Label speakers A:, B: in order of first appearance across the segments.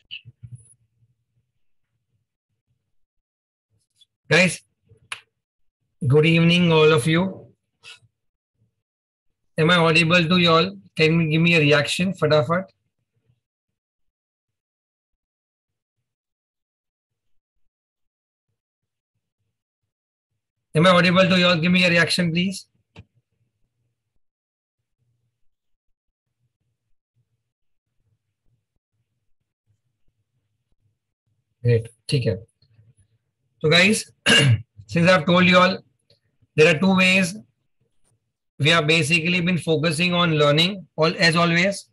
A: Guys, good evening, all of you. Am I audible to you all? Can you give me a reaction, fatafat? Am I audible to you all? Give me a reaction, please. Great. ठीक है. So guys, since I've told you all, there are two ways we have basically been focusing on learning, all as always.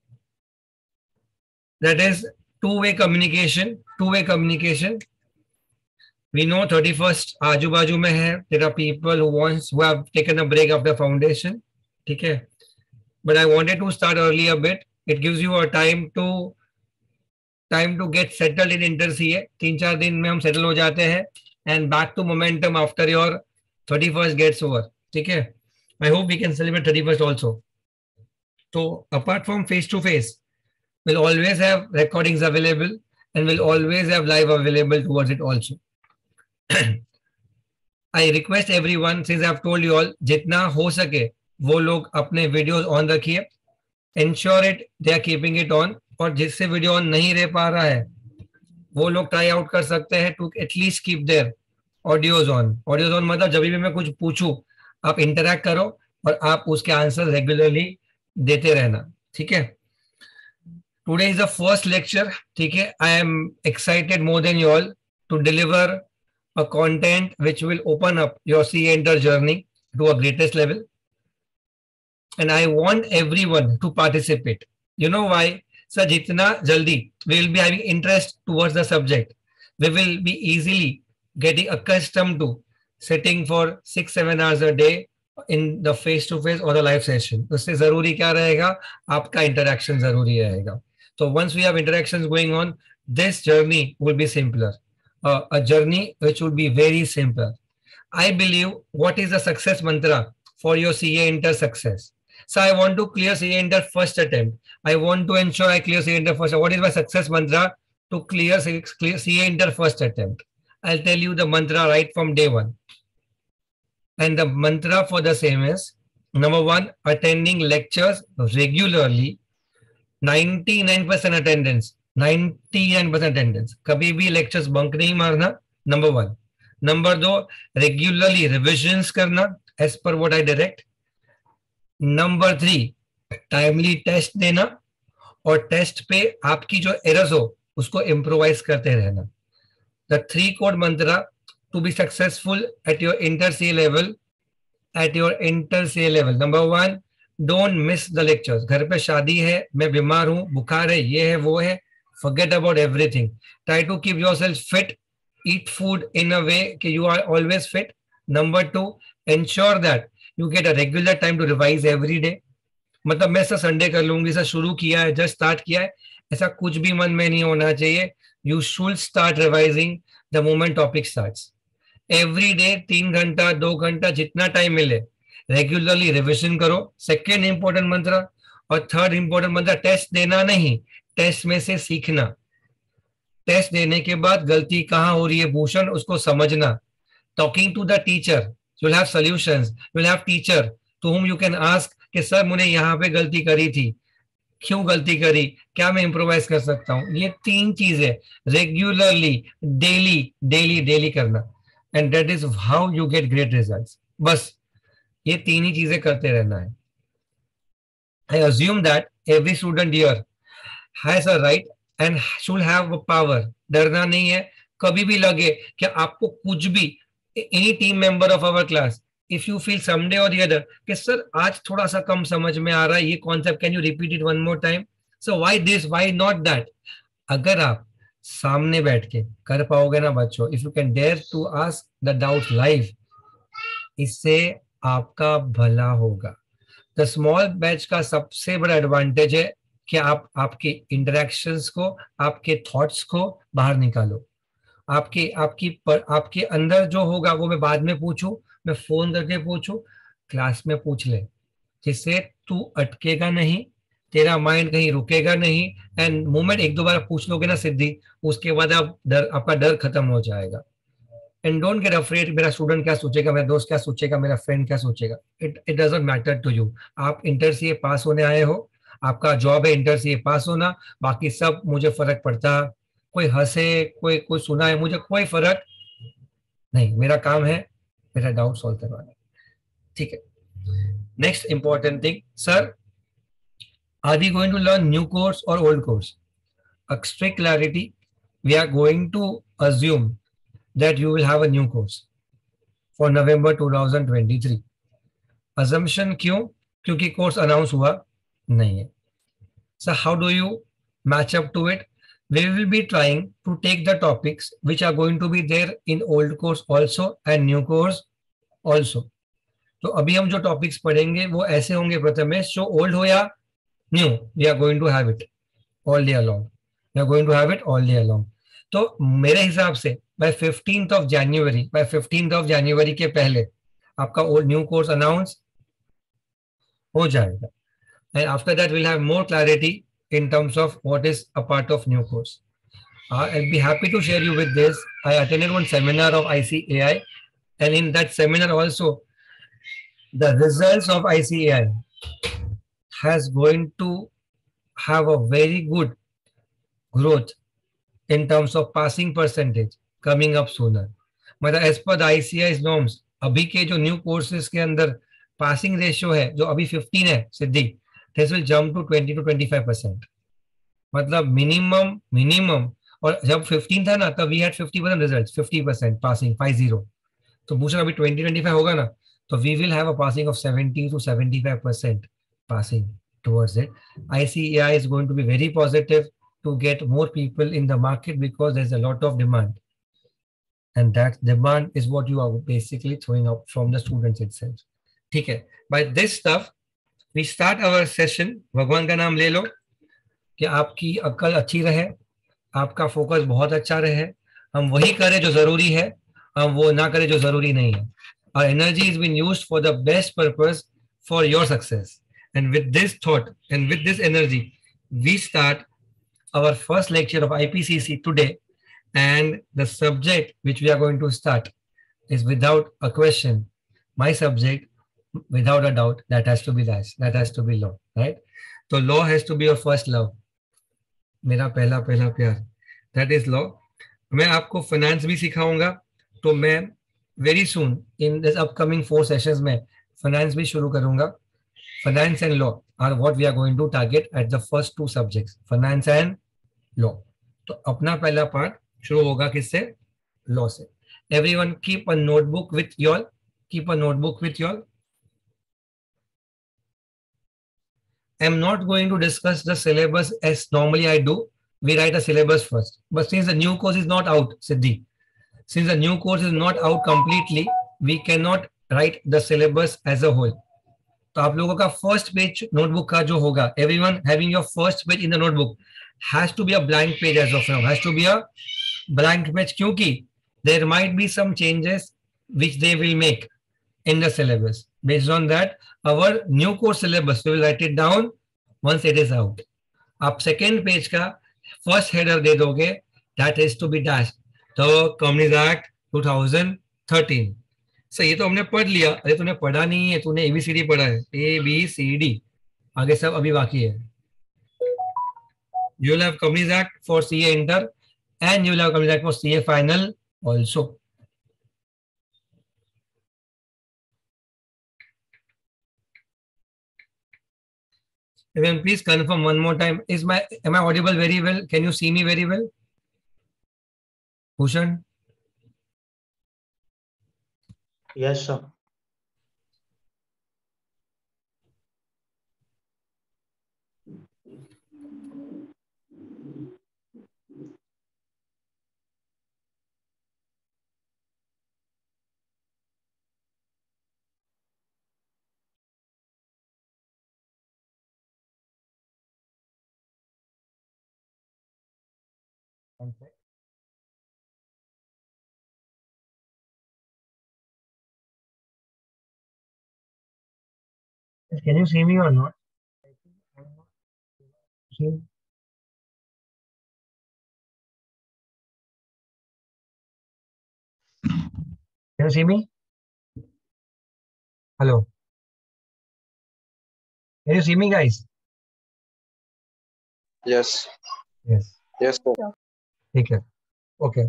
A: That is two-way communication. Two-way communication. We know 31st आजू बाजू में है. There are people who have taken a break after foundation. ठीक है. But I wanted to start early a bit. It gives you a time to get settled in inter CA. 3-4 दिन में हम settle हो जाते हैं and back to momentum after your 31st gets over. ठीक है. I hope we can celebrate 31st also. So apart from face to face, we'll always have recordings available and we'll always have live available towards it also. I request everyone, since I've told you all, जितना हो सके वो लोग अपने videos on रखिए. Ensure it they are keeping it on. और जिससे video on नहीं रह पा रहा है वो लोग ट्राई आउट कर सकते हैं to at least keep their audios on. Audios on मतलब जब भी मैं कुछ पूछूं आप इंटरैक्ट करो और आप उसके आंसर रेगुलरली देते रहना. ठीक है. Today is the first lecture. ठीक है. I am excited more than you all to deliver a content which will open up your CA Inter journey to a greatest level. And I want everyone to participate. You know why? Sir, jitna jaldi we will be having interest towards the subject, we will be easily getting accustomed to sitting for 6-7 hours a day in the face-to-face or the live session. उससे जरूरी क्या रहेगा? आपका interaction जरूरी रहेगा. So once we have interactions going on, this journey will be simpler. A journey which would be very simple. I believe what is the success mantra for your CA Inter success? So I want to clear CA Inter first attempt. I want to ensure I clear CA Inter first. What is my success mantra to clear CA Inter first attempt? I'll tell you the mantra right from day one. And the mantra for the same is, number one, attending lectures regularly, 99% attendance. 99% attendance. कभी भी lectures bunk नहीं मारना. Number 1. Number 2, regularly revisions करना as per what I direct. Number 3, timely test देना और test पे आपकी जो एरर्स हो उसको इम्प्रोवाइज करते रहना. The 3 code mantra to be successful at your inter C level. Number 1, don't miss the lectures. घर पे शादी है, मैं बीमार हूं, बुखार है, ये है, वो है, forget about everything. Try to keep yourself fit. Eat food in a way that you are always fit. Number 2, ensure that you get a regular time to revise every day. मतलब मैं सर संडे कर लूंगी, sir शुरू किया है, just start किया है, ऐसा कुछ भी मन में नहीं होना चाहिए. You should start revising the moment topic starts. Every day 3 घंटा 2 घंटा जितना टाइम मिले रेगुलरली रिविजन करो. सेकेंड इंपॉर्टेंट मंत्र. और थर्ड इंपॉर्टेंट मंत्र, टेस्ट देना नहीं, टेस्ट में से सीखना. टेस्ट देने के बाद गलती कहां हो रही है भूषण, उसको समझना. Talking to the teacher, you will have solutions, you will have teacher to whom you can ask कि सर मैंने यहाँ पे गलती करी थी, क्यों गलती करी, क्या मैं इम्प्रोवाइज कर सकता हूँ. ये 3 चीजें रेगुलरली डेली करना. And that is how you get great results. बस ये 3 ही चीजें करते रहना है. I assume that every student here has a right and should have a power. डरना नहीं है. कभी भी लगे कि आपको कुछ भी, any team member of our class, if you feel someday or the other कि सर आज थोड़ा सा कम समझ में आ रहा है ये concept, can you repeat it one more time? So why this, why not that? अगर आप सामने बैठ के कर पाओगे ना बच्चों, if you can dare to ask the doubts live, इससे आपका भला होगा. द स्मॉल बैच का सबसे बड़ा एडवांटेज है कि आप आपके इंटरेक्शंस को, आपके थॉट्स को बाहर निकालो. आपके अंदर जो होगा वो मैं बाद में पूछूं, मैं फोन करके पूछूं, क्लास में पूछ ले, जिससे तू अटकेगा नहीं, तेरा माइंड कहीं रुकेगा नहीं, एंड मोमेंट एक दो बार पूछ लोगे ना सिद्धि, उसके बाद आप डर, आपका डर खत्म हो जाएगा. एंड डोंट गेट अफ्रेड, मेरा स्टूडेंट क्या सोचेगा, मेरा दोस्त क्या सोचेगा, मेरा फ्रेंड क्या सोचेगा. It doesn't matter to you. आप इंटर सीए पास होने आए हो, आपका जॉब है इंटर सीए पास होना. बाकी सब मुझे फर्क पड़ता, कोई हंसे, कोई कोई सुनाए, मुझे कोई फर्क नहीं. मेरा काम है मेरा डाउट सॉल्व करवाना. ठीक है. Next important thing, sir, are we going to learn new course और old course? A strict clarity, we are going to assume that you will have a new course for November 2023. Assumption क्यों? क्योंकि course announce हुआ नहीं है. So how do you match up to it? We will be trying to take the topics which are going to be there in old course also and new course also. तो अभी हम जो topics पढ़ेंगे वो ऐसे होंगे प्रथमेश, जो old हो या new, we are going to have it all day along. We are going to have it all day along. तो मेरे हिसाब से बाय 15th ऑफ जनवरी के पहले आपका ओल्ड न्यू कोर्स अनाउंस हो जाएगा. And after that will have more clarity in terms of what is a part of new course. I'll be happy to share you with this. I attended one seminar of ICAI, and in that seminar also, the results of ICAI has going to have a very good growth in terms of passing percentage coming up sooner. मतलब as per the ICI norms अभी के जो new courses के अंदर passing ratio है जो अभी 15 है Siddhi, this will jump to 20 to 25%. मतलब मिनिमम. और जब 15 था ना तब वी हैड 50% रिजल्ट, 50% पासिंग 50. तो पूछना अभी 20-25 होगा ना, तो we will have a passing of 70 to 75% passing towards it. ICAI is going to be very positive to get more people in the market because there's a lot of demand, and that demand is what you are basically throwing up from the students itself. ठीक है. By this stuff we start our session. भगवान का नाम ले लो कि आपकी अक्ल अच्छी रहे, आपका फोकस बहुत अच्छा रहे, हम वही करें जो जरूरी है, हम वो ना करें जो जरूरी नहीं है. Our energy is being used for the best purpose for your success. And with this thought and with this energy, we start our first lecture of IPCC today. And the subject which we are going to start is without a question, my subject, without a doubt, that has to be this, that has to be law, right? So law has to be your first love. मेरा पहला पहला प्यार, that is law. मैं आपको finance भी सिखाऊंगा. तो मैं very soon in this upcoming 4 sessions में फाइनेंस भी शुरू करूंगा. Finance and law are what we are going to target at the first 2 subjects, finance and law. तो अपना पहला पार्ट शुरू होगा किससे? लॉ से. Everyone keep a notebook with your, keep a notebook with your. I'm not going to discuss the syllabus as normally I do. We write a syllabus first. But since the new course is not out, Siddhi, since the new course is not out completely, we cannot write the syllabus as a whole. तो आप लोगों का first page notebook का जो होगा, everyone having your first page in the notebook has to be a blank page as of now, has to be a blank page, क्योंकि there might be some changes which they will make in the syllabus. Based on that, our new course syllabus, we will write it down once it is out. आप second page का first header दे दोगे, that is to be dash the companies act 2013. Sir ये तो हमने पढ़ लिया. अरे तूने पढ़ा नहीं है, तूने एबीसीडी पढ़ा है, ABCD, आगे सब अभी बाकी है. You will have companies act for CA inter and you will have companies act for CA final also. Everyone, please confirm one more time. Am I audible very well? Can you see me very well? Bhushan?
B: Yes, sir.
A: Can you see me or not? you. Can you see me? Hello. Can you see me, guys?
C: Yes.
A: Yes.
C: Yes, sir.
A: ठीक है. Okay.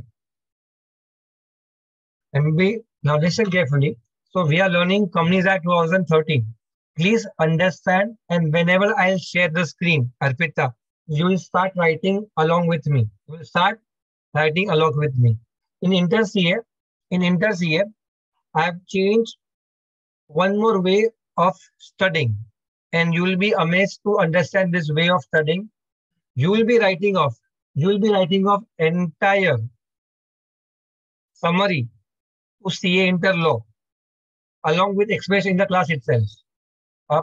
A: MB, now listen carefully. So we are learning Companies Act 2013. Please understand, and whenever I'll share the screen, Arpita, you will start writing along with me. You will start writing along with me. In InterCA, I have changed one more way of studying, and you will be amazed to understand this way of studying. You will be writing off entire summary to CA Inter Law along with explanation in the class itself. आप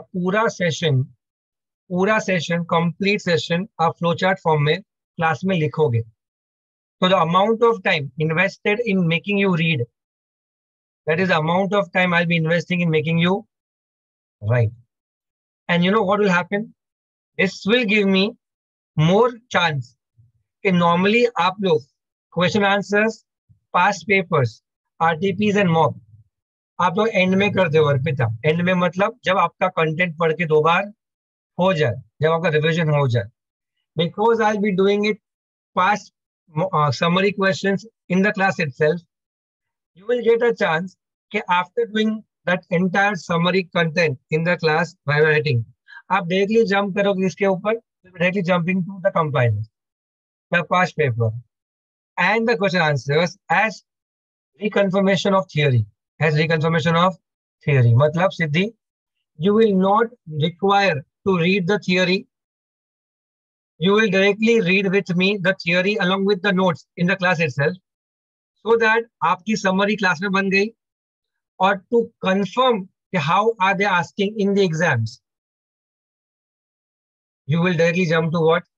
A: पूरा session complete session आप flow chart form में class में लिखोगे. So the amount of time invested in making you read, that is the amount of time I'll be investing in making you write. And you know what will happen? This will give me more chance कि normally आप लोग question answers, past papers, RTPs and mock आप लोग and में करते हो. Arpita, and में मतलब जब आपका कंटेंट पढ़ के 2 बार हो जाए, जब आपका रिविजन हो जाए. Because I be doing it past summary questions in the class itself, you will get a chance कि after doing that entire summary content in the class by writing, आप directly jump करोगे इसके ऊपर, directly jumping to the compiler, the past paper, and the question answers as reconfirmation of theory. मतलब सिद्धि, you will not require to read the theory. You will directly read with me the theory along with the notes in the class itself, so that आपकी summary class में बन गई. और to confirm how are they asking in the exams, you will directly jump to what?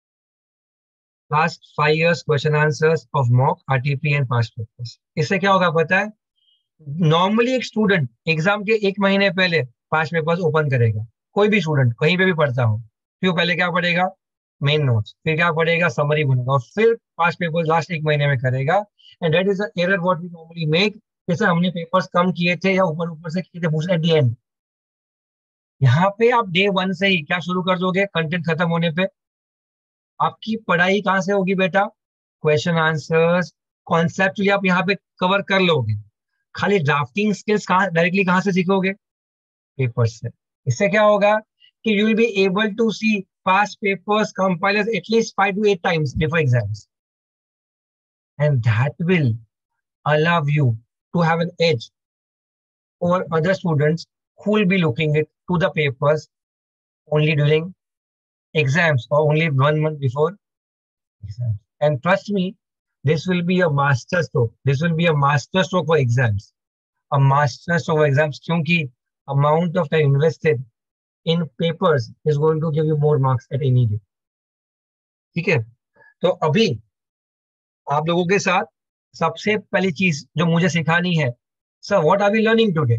A: Last 5 years question answers of mock, RTP and past papers. इससे क्या होगा पता है? नॉर्मली एक स्टूडेंट एग्जाम के 1 महीने पहले पास्ट पेपर्स ओपन करेगा. कोई भी स्टूडेंट कहीं पे भी पढ़ता हो, फिर पहले क्या पढ़ेगा? मेन नोट्स, फिर क्या पढ़ेगा? समरी बनेगा, और फिर पास्ट पेपर्स लास्ट 1 महीने में करेगा. And that is the error what we normally make. जैसे हमने पेपर्स कम किए थे या ऊपर ऊपर से किए थे पूछना एट द एंड. यहाँ पे आप डे 1 से ही क्या शुरू कर दोगे? कंटेंट खत्म होने पे आपकी पढ़ाई कहाँ से होगी बेटा? क्वेश्चन आंसर्स, कॉन्सेप्ट आप यहाँ पे कवर कर लोगे. खाली ड्राफ्टिंग स्किल्स डायरेक्टली कहाँ से सीखोगे? पेपर से. इससे क्या होगा कि you will be able to see past papers, compilers at least 5 to 8 times before exams, and that will allow you to have an edge over other students who will be looking to the papers only during exams or only 1 month before exams. And trust me, this will be a master stroke. This will be a master stroke for exams. A master stroke for exams, क्योंकि amount of time invested in papers is going to give you more marks at any day. ठीक है? तो अभी आप लोगों के साथ सबसे पहली चीज जो मुझे सिखानी है, sir what are we learning today?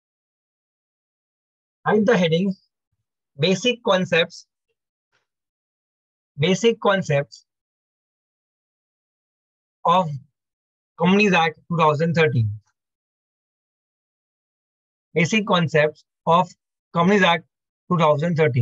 A: Right the heading, basic concepts of companies act 2013. Basic concepts of companies act 2013.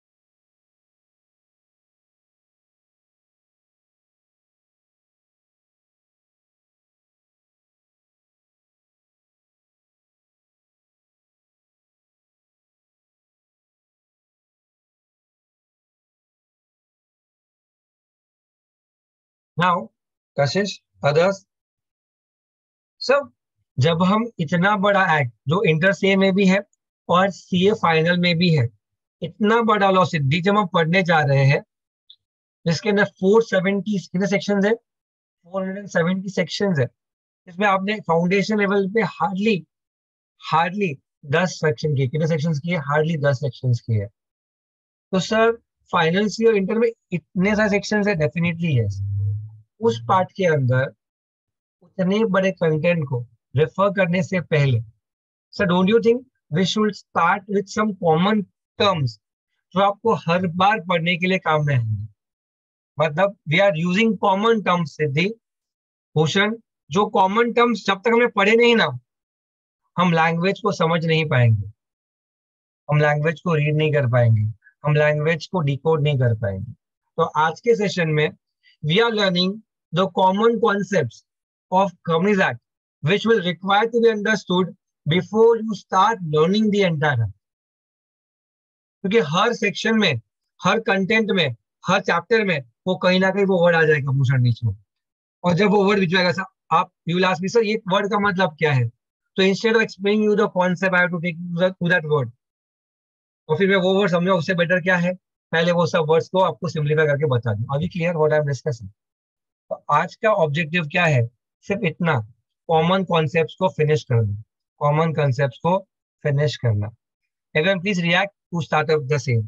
A: Now, Kashish, others. सब जब हम इतना बड़ा एक्ट जो इंटर सीए में भी है और सीए फाइनल में भी है, इतना बड़ा लॉ सिद्धि जब हम पढ़ने जा रहे हैं, जिसके अंदर 470 कितने सेक्शंस है? 470 सेक्शंस है. इसमें आपने फाउंडेशन लेवल पे हार्डली 10 सेक्शन किए. कितने सेक्शंस किए? हार्डली 10 सेक्शंस किए. तो सर फाइनल सी और इंटर में इतने सारे सेक्शंस है? Definitely yes. उस पार्ट के अंदर उतने बड़े कंटेंट को रेफर करने से पहले, sir don't you think we should start with some common terms जो आपको हर बार पढ़ने के लिए काम में आएंगे। मतलब we are using common terms Siddhi Bhushan. जो कॉमन टर्म्स जब तक हमने पढ़े नहीं ना, हम लैंग्वेज को समझ नहीं पाएंगे, हम लैंग्वेज को रीड नहीं कर पाएंगे, हम लैंग्वेज को डिकोड नहीं कर पाएंगे। तो आज के सेशन में we are learning the common concepts of companies act which will require to be understood before you start learning the entire act। क्योंकि हर सेक्शन में, हर कंटेंट में, हर चैप्टर में वो कहीं ना कहीं वो वर्ड आ जाएगा भूषण बीच में। और जब वो वर्ड बीच में आएगा सर, आप you will ask me sir ये वर्ड का मतलब क्या है, तो instead of explaining you the concept I have to take to that word, और फिर मैं वो वर्ड समझा, उससे बेटर क्या है पहले वो सब वर्ड्स को आपको सिंप्लीफाई करके बता दूं। अभी clear what I am discussing. तो आज का ऑब्जेक्टिव क्या है, सिर्फ इतना, कॉमन कॉन्सेप्ट्स को फिनिश करना, कॉमन कॉन्सेप्ट्स को फिनिश करना। Everyone please react to start up the same.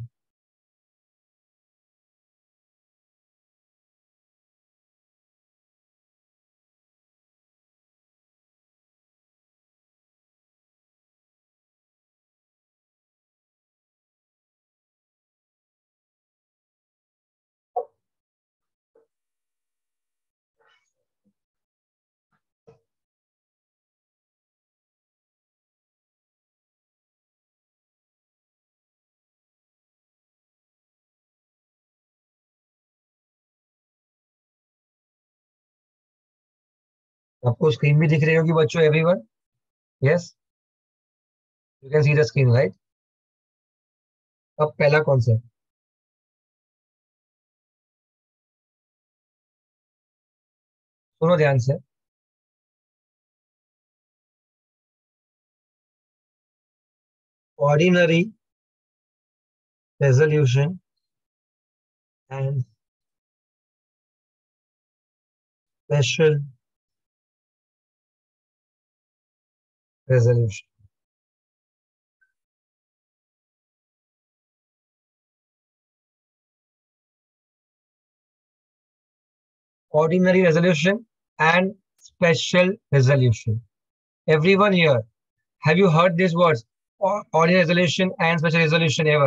A: आपको स्क्रीन भी दिख रही होगी बच्चों, everyone? Yes, you can see the screen right. अब पहला कॉन्सेप्ट सुनो ध्यान से। Ordinary resolution and special resolution. Ordinary resolution and special resolution. Everyone here, have you heard these words? Ordinary resolution and special resolution ever?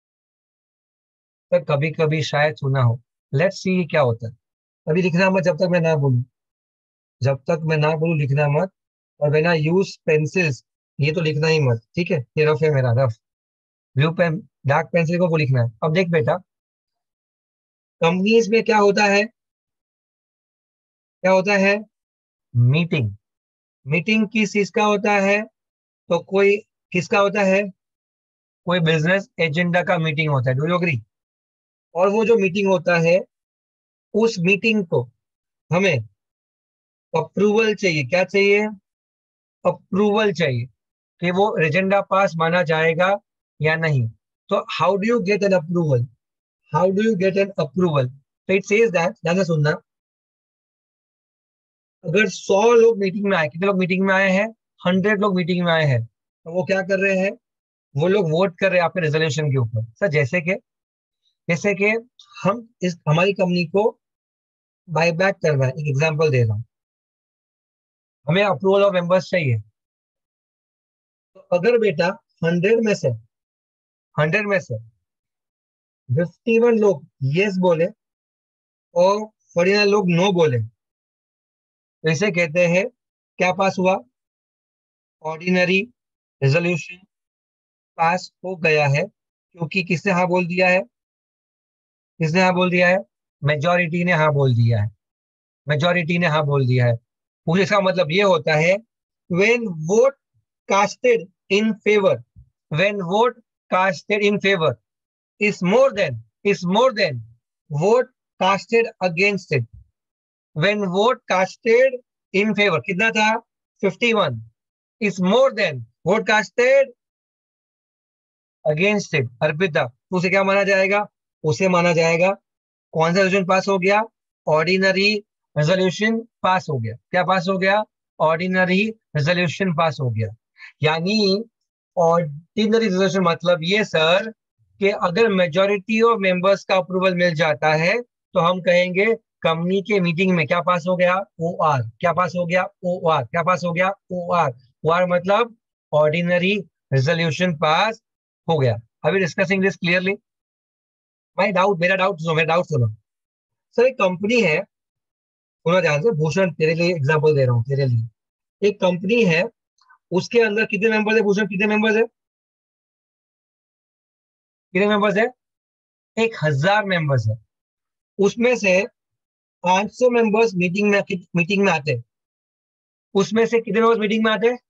A: Sir कभी कभी शायद सुना हो। लेट्स सी क्या होता है। अभी लिखना मत जब तक मैं ना बोलूं, जब तक मैं ना बोलूं लिखना मत। और वेन आई यूज पेंसिल्स, ये तो लिखना ही मत, ठीक है? ये रफ है मेरा, rough blue pen, dark pencil को वो लिखना है। अब देख बेटा, कंपनीज में क्या होता है, क्या होता है? मीटिंग। मीटिंग किस चीज का होता है? तो कोई किसका होता है? कोई बिजनेस एजेंडा का मीटिंग होता है। Do you agree? और वो जो मीटिंग होता है, उस मीटिंग को हमें अप्रूवल चाहिए। क्या चाहिए? अप्रूवल चाहिए कि वो एजेंडा पास माना जाएगा या नहीं। तो how do you get an approval? How do you get an approval? तो इट सेज दैट, ध्यान से सुनना, अगर 100 लोग मीटिंग में आए, कितने लोग मीटिंग में आए हैं? 100 लोग मीटिंग में आए हैं, तो वो क्या कर रहे हैं? वो लोग वोट कर रहे हैं आपके रेजोल्यूशन के ऊपर। सर जैसे कि हम इस हमारी कंपनी को बायबैक करना है, एक एग्जांपल दे रहा हूं, हमें अप्रूवल ऑफ मेंबर्स चाहिए। तो अगर बेटा 100 में से 100 में से 51 लोग यस बोले और 49 लोग नो बोले, तो इसे कहते हैं क्या पास हुआ? ऑर्डिनरी रेजोल्यूशन पास हो गया है। क्योंकि किसने हाँ बोल दिया है? किसने हाँ बोल दिया है? मेजॉरिटी ने हाँ बोल दिया है। मेजॉरिटी ने हाँ बोल दिया है। पूरे इसका मतलब ये होता है, when vote casted in favour, when vote casted in favour is more than vote casted against it। when vote casted in favor कितना था? 51 is more than vote casted against it। Arpita, तो उसे क्या माना जाएगा? उसे माना जाएगा कौन सा रेजोल्यूशन पास हो गया? ऑर्डिनरी रेजोल्यूशन पास हो गया। क्या पास हो गया? ऑर्डिनरी रेजोल्यूशन पास हो गया। यानी ऑर्डिनरी रेजोल्यूशन मतलब ये सर कि अगर मेजॉरिटी ऑफ मेंबर्स का अप्रूवल मिल जाता है तो हम कहेंगे कंपनी के मीटिंग में क्या पास हो गया? O R. क्या पास हो गया? O R. क्या पास हो गया? O R. ओ आर मतलब ऑर्डिनरी रेजोल्यूशन पास हो गया। अभी डिस्कसिंग दिस क्लियरली। मेरा डाउट सुनो। सर एक कंपनी है, सुनो ध्यान से, भूषण तेरे लिए एग्जांपल दे रहा हूँ तेरे लिए। एक कंपनी है, उसके अंदर कितने मेंबर्स है भूषण, कितने मेंबर्स है, कितने मेंबर्स है? 1,000 मेंबर्स है। उसमें से 500 मेंबर्स मीटिंग में आते हैं। उसमें से कितने मेंबर्स मीटिंग में आते हैं?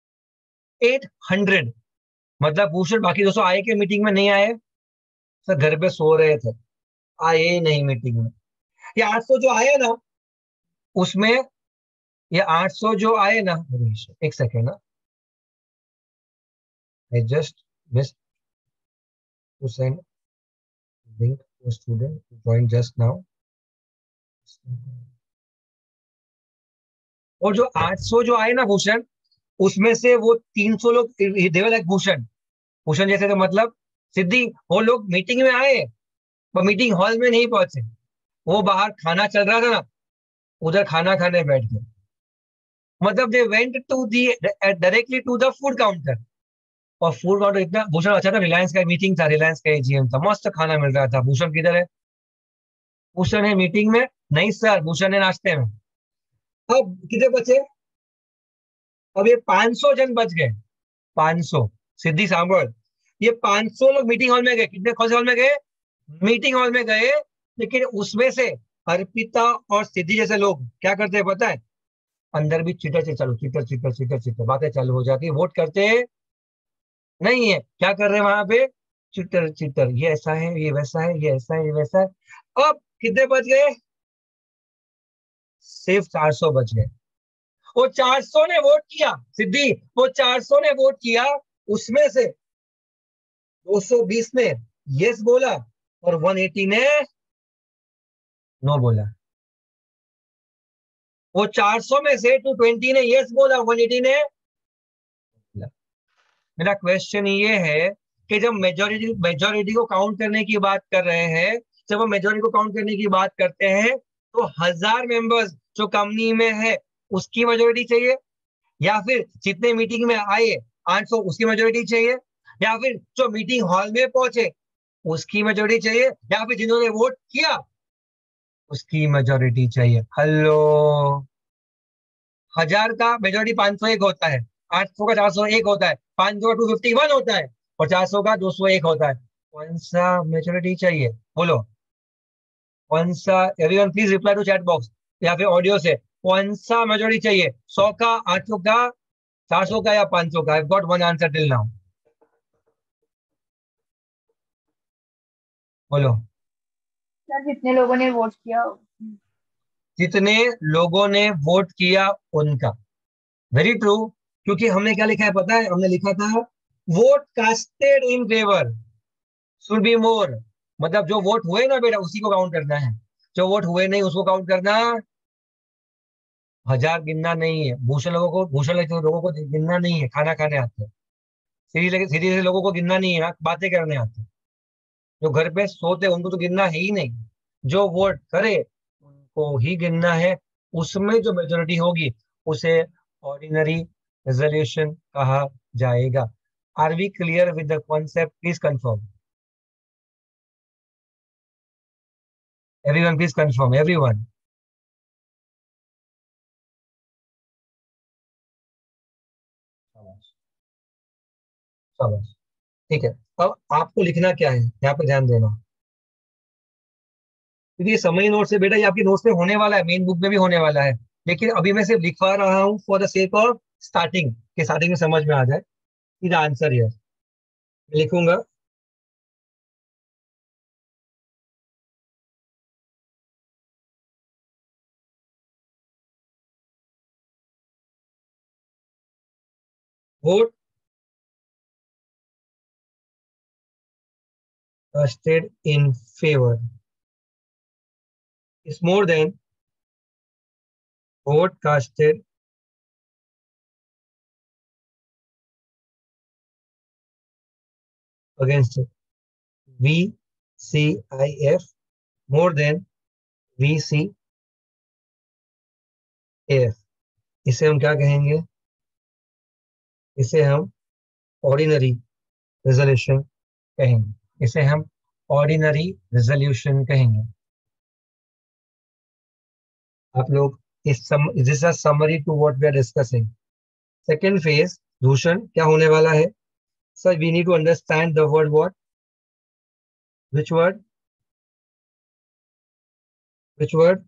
A: 800। मतलब भूषण बाकी 200 आए के मीटिंग में नहीं आए? सर घर पे सो रहे थे, आए ही नहीं मीटिंग में। ये 800 जो आए ना, उसमें ये 800 जो आए ना, एक सेकेंड ना, I just miss to send link to student join just now. और जो 800 जो आए ना भूषण, उसमें से वो 300 लोग देवर लाइक भूषण, भूषण जैसे, तो मतलब सिद्धि, वो लोग मीटिंग में आए पर मीटिंग हॉल में नहीं पहुंचे। वो बाहर खाना चल रहा था ना, उधर खाना खाने बैठ गए। मतलब they went to the directly to the food counter. और फूड काउंटर इतना भूषण अच्छा था, रिलायंस का मीटिंग था, रिलायंस का एजीएम था, मस्त खाना मिल रहा था। भूषण किधर है? भूषण है मीटिंग में? नहीं सर, भूषण है नाश्ते में। अब कितने बचे? अब ये 500 जन बच गए, 500। सिद्धि सांभर, ये 500 लोग मीटिंग हॉल में गए। कितने कौन से हॉल में गए? मीटिंग हॉल में गए। लेकिन उसमें से अर्पिता और सिद्धि जैसे लोग क्या करते हैं पता है? अंदर भी चिटर चिटर चालू, चिटर चिटर चिटर चिटर बातें चालू हो जाती है। वोट करते नहीं है, क्या कर रहे हैं वहां पे? चिटर चिटर, ये ऐसा है, ये वैसा है, ये ऐसा है, ये वैसा है। अब कितने बच गए? सिर्फ 400 बच गए। वो 400 ने वोट किया सिद्धि, वो 400 ने वोट किया। उसमें से 220 ने यस बोला और 180 ने नो बोला। वो 400 में से 220 ने यस बोला, 180 ने बोला। मेरा क्वेश्चन ये है कि जब मेजोरिटी को काउंट करने की बात कर रहे हैं, जब हम मेजोरिटी को काउंट करने की बात करते हैं, तो 1,000 मेंबर्स जो कंपनी में है उसकी मेजोरिटी चाहिए, या फिर जितने मीटिंग में आए 800 उसकी मेजोरिटी चाहिए, या फिर जो मीटिंग हॉल में पहुंचे उसकी मेजोरिटी चाहिए, या फिर जिन्होंने वोट किया उसकी मेजोरिटी चाहिए? हेलो, 1,000 का मेजोरिटी 501 होता है, 800 का 401 होता है, 500 का 251 होता है, और 400 का 201 होता है। कौन सा मेजोरिटी चाहिए बोलो? कौन सा? Everyone please reply to chat box या फिर ऑडियो से, कौन सा मेजोरिटी चाहिए? 100 का, 800 का, 400 का, या 500 का? I got one answer till now, बोलो।
C: सर जितने लोगों ने वोट किया।
A: जितने लोगों ने वोट किया उनका। Very true. क्योंकि हमने क्या लिखा है पता है? हमने लिखा था vote casted in favour should be more. मतलब जो वोट हुए ना बेटा उसी को काउंट करना है, जो वोट हुए नहीं उसको काउंट करना। 1,000 गिनना नहीं है। भूषण लोगों को गिनना नहीं है, खाना खाने आते हैं। सीधी लोगों को गिनना नहीं है, बातें करने आते हैं। जो घर पे सोते हैं उनको तो गिनना है ही नहीं। जो वोट करे उनको ही गिनना है। उसमें जो मेजोरिटी होगी उसे ऑर्डिनरी रेजोल्यूशन कहा जाएगा। Are we clear with the concept? Please confirm, everyone please confirm, everyone. शाबाश, ठीक है। अब आपको लिखना क्या है यहाँ पे ध्यान देना, क्योंकि ये समरी नोट से बेटा, ये आपकी नोट्स में होने वाला है, मेन बुक में भी होने वाला है। लेकिन अभी मैं सिर्फ लिखवा रहा हूँ for the sake of starting, के स्टार्टिंग में समझ में आ जाए। सीधा आंसर है लिखूंगा। Vote casted in favor is more than vote casted against it. VCIF more than VCAF। इसे हम क्या कहेंगे? इसे हम ऑर्डिनरी रेजोल्यूशन कहेंगे। इसे हम ऑर्डिनरी रेजोल्यूशन कहेंगे। आप लोग this a summary to what we are discussing. Second phase दूषण क्या होने वाला है? Sir we need to understand the word what, which word, which word?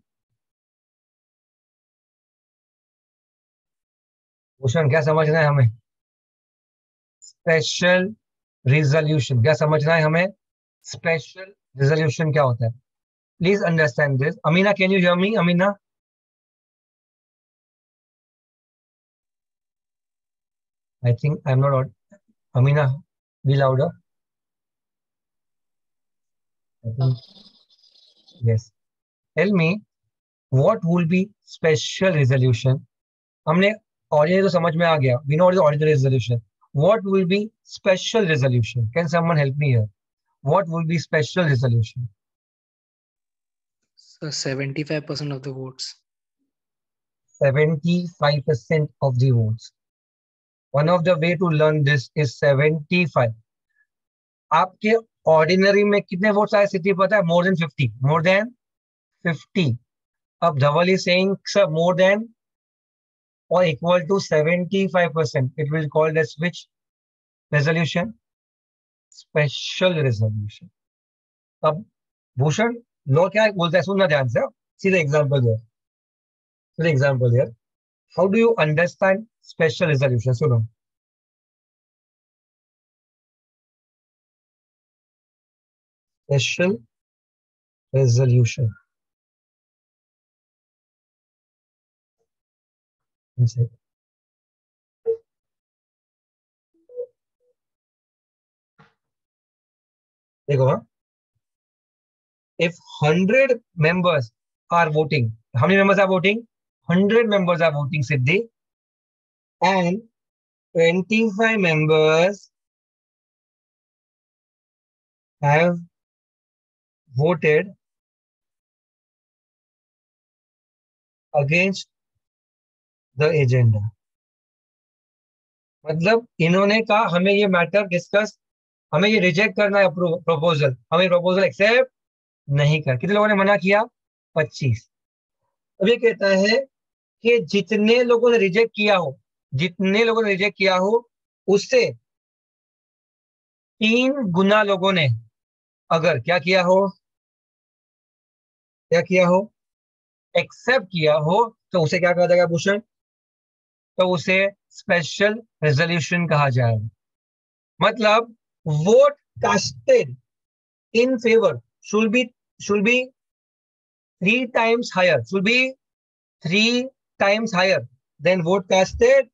A: Bhushan क्या समझना है हमें? Special resolution. क्या समझना है हमें? स्पेशल रिजोल्यूशन क्या होता है? Please understand this. Amina, can you hear me? Amina, I think I'm not on. Amina, be louder. I think, yes. Tell me, what will be special resolution? हमने ordinary तो समझ में आ गया. We know what is ordinary resolution. What will be special resolution? Can someone help me here? What will be special resolution?
D: So 75% of the votes.
A: 75% of the votes. One of the way to learn this is 75. आपके ordinary में कितने votes आए सिद्धि पता है? More than 50. More than 50. अब Dhaval is saying, sir, more than or equal to 75%. It will be called as which resolution? Special resolution. अब Bhushan law क्या बोलता है? सुनना ध्यान से, सीधे एग्जांपल है, सीधे एग्जांपल है. How do you understand special resolution? सुनो, स्पेशल रेजोल्यूशन. देखो, if 100 members are voting, how many members are voting? 100 members are voting, Siddhi, and 25 members have voted against the agenda. मतलब इन्होंने कहा हमें ये मैटर डिस्कस, हमें ये रिजेक्ट करना है प्रपोजल, हमें प्रपोजल एक्सेप्ट नहीं कर. कितने लोगों ने मना किया? 25. अब ये कहता है कि जितने लोगों ने रिजेक्ट किया हो, जितने लोगों ने रिजेक्ट किया हो, उससे 3 गुना लोगों ने अगर क्या किया हो, क्या किया हो, एक्सेप्ट किया हो, तो उसे क्या कहा जाएगा भूषण? तो उसे स्पेशल रेजोल्यूशन कहा जाएगा. मतलब vote casted in favour should be 3 times higher, should be 3 times higher than vote casted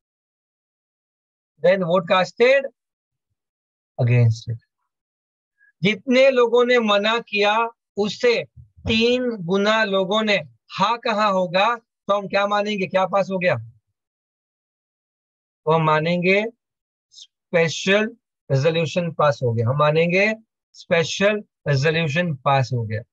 A: against it. जितने लोगों ने मना किया उससे 3 गुना लोगों ने हाँ कहा होगा, तो हम क्या मानेंगे? क्या पास हो गया? तो हम मानेंगे स्पेशल रेजोल्यूशन पास हो गया. हम मानेंगे स्पेशल रेजोल्यूशन पास हो गया.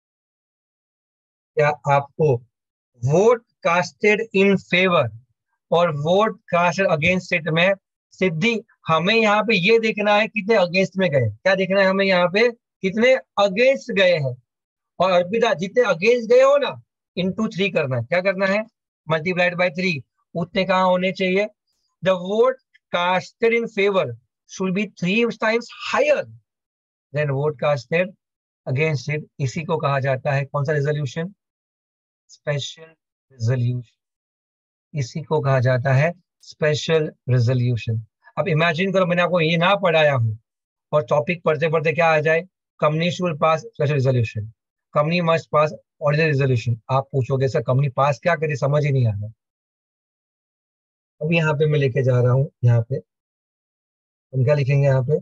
A: क्या आपको वोट कास्टेड इन फेवर और वोट कास्टेड अगेंस्ट इट में सिद्धि, हमें यहाँ पे ये देखना है कितने अगेंस्ट में गए. क्या देखना है हमें यहाँ पे? कितने अगेंस्ट गए हैं. और अर्पिता, जितने अगेंस्ट गए हो ना, इंटू 3 करना है. क्या करना है? Multiplied by 3. उतने कहाँ होने चाहिए? The vote casted in favour should be 3 times higher than vote casted against it. इसी को कहा जाता है कौन सा रेजोल्यूशन? Special resolution. इसी को कहा जाता है स्पेशल रेजोल्यूशन. अब इमेजिन करो मैंने आपको ये ना पढ़ाया हूं और टॉपिक पढ़ते पढ़ते क्या आ जाए? Company should pass special resolution, company must pass ordinary resolution. आप पूछोगे सर कंपनी पास क्या करे, समझ ही नहीं आ रहा. अब यहाँ पे मैं लेके जा रहा हूँ, यहाँ पे हम क्या लिखेंगे? यहाँ पे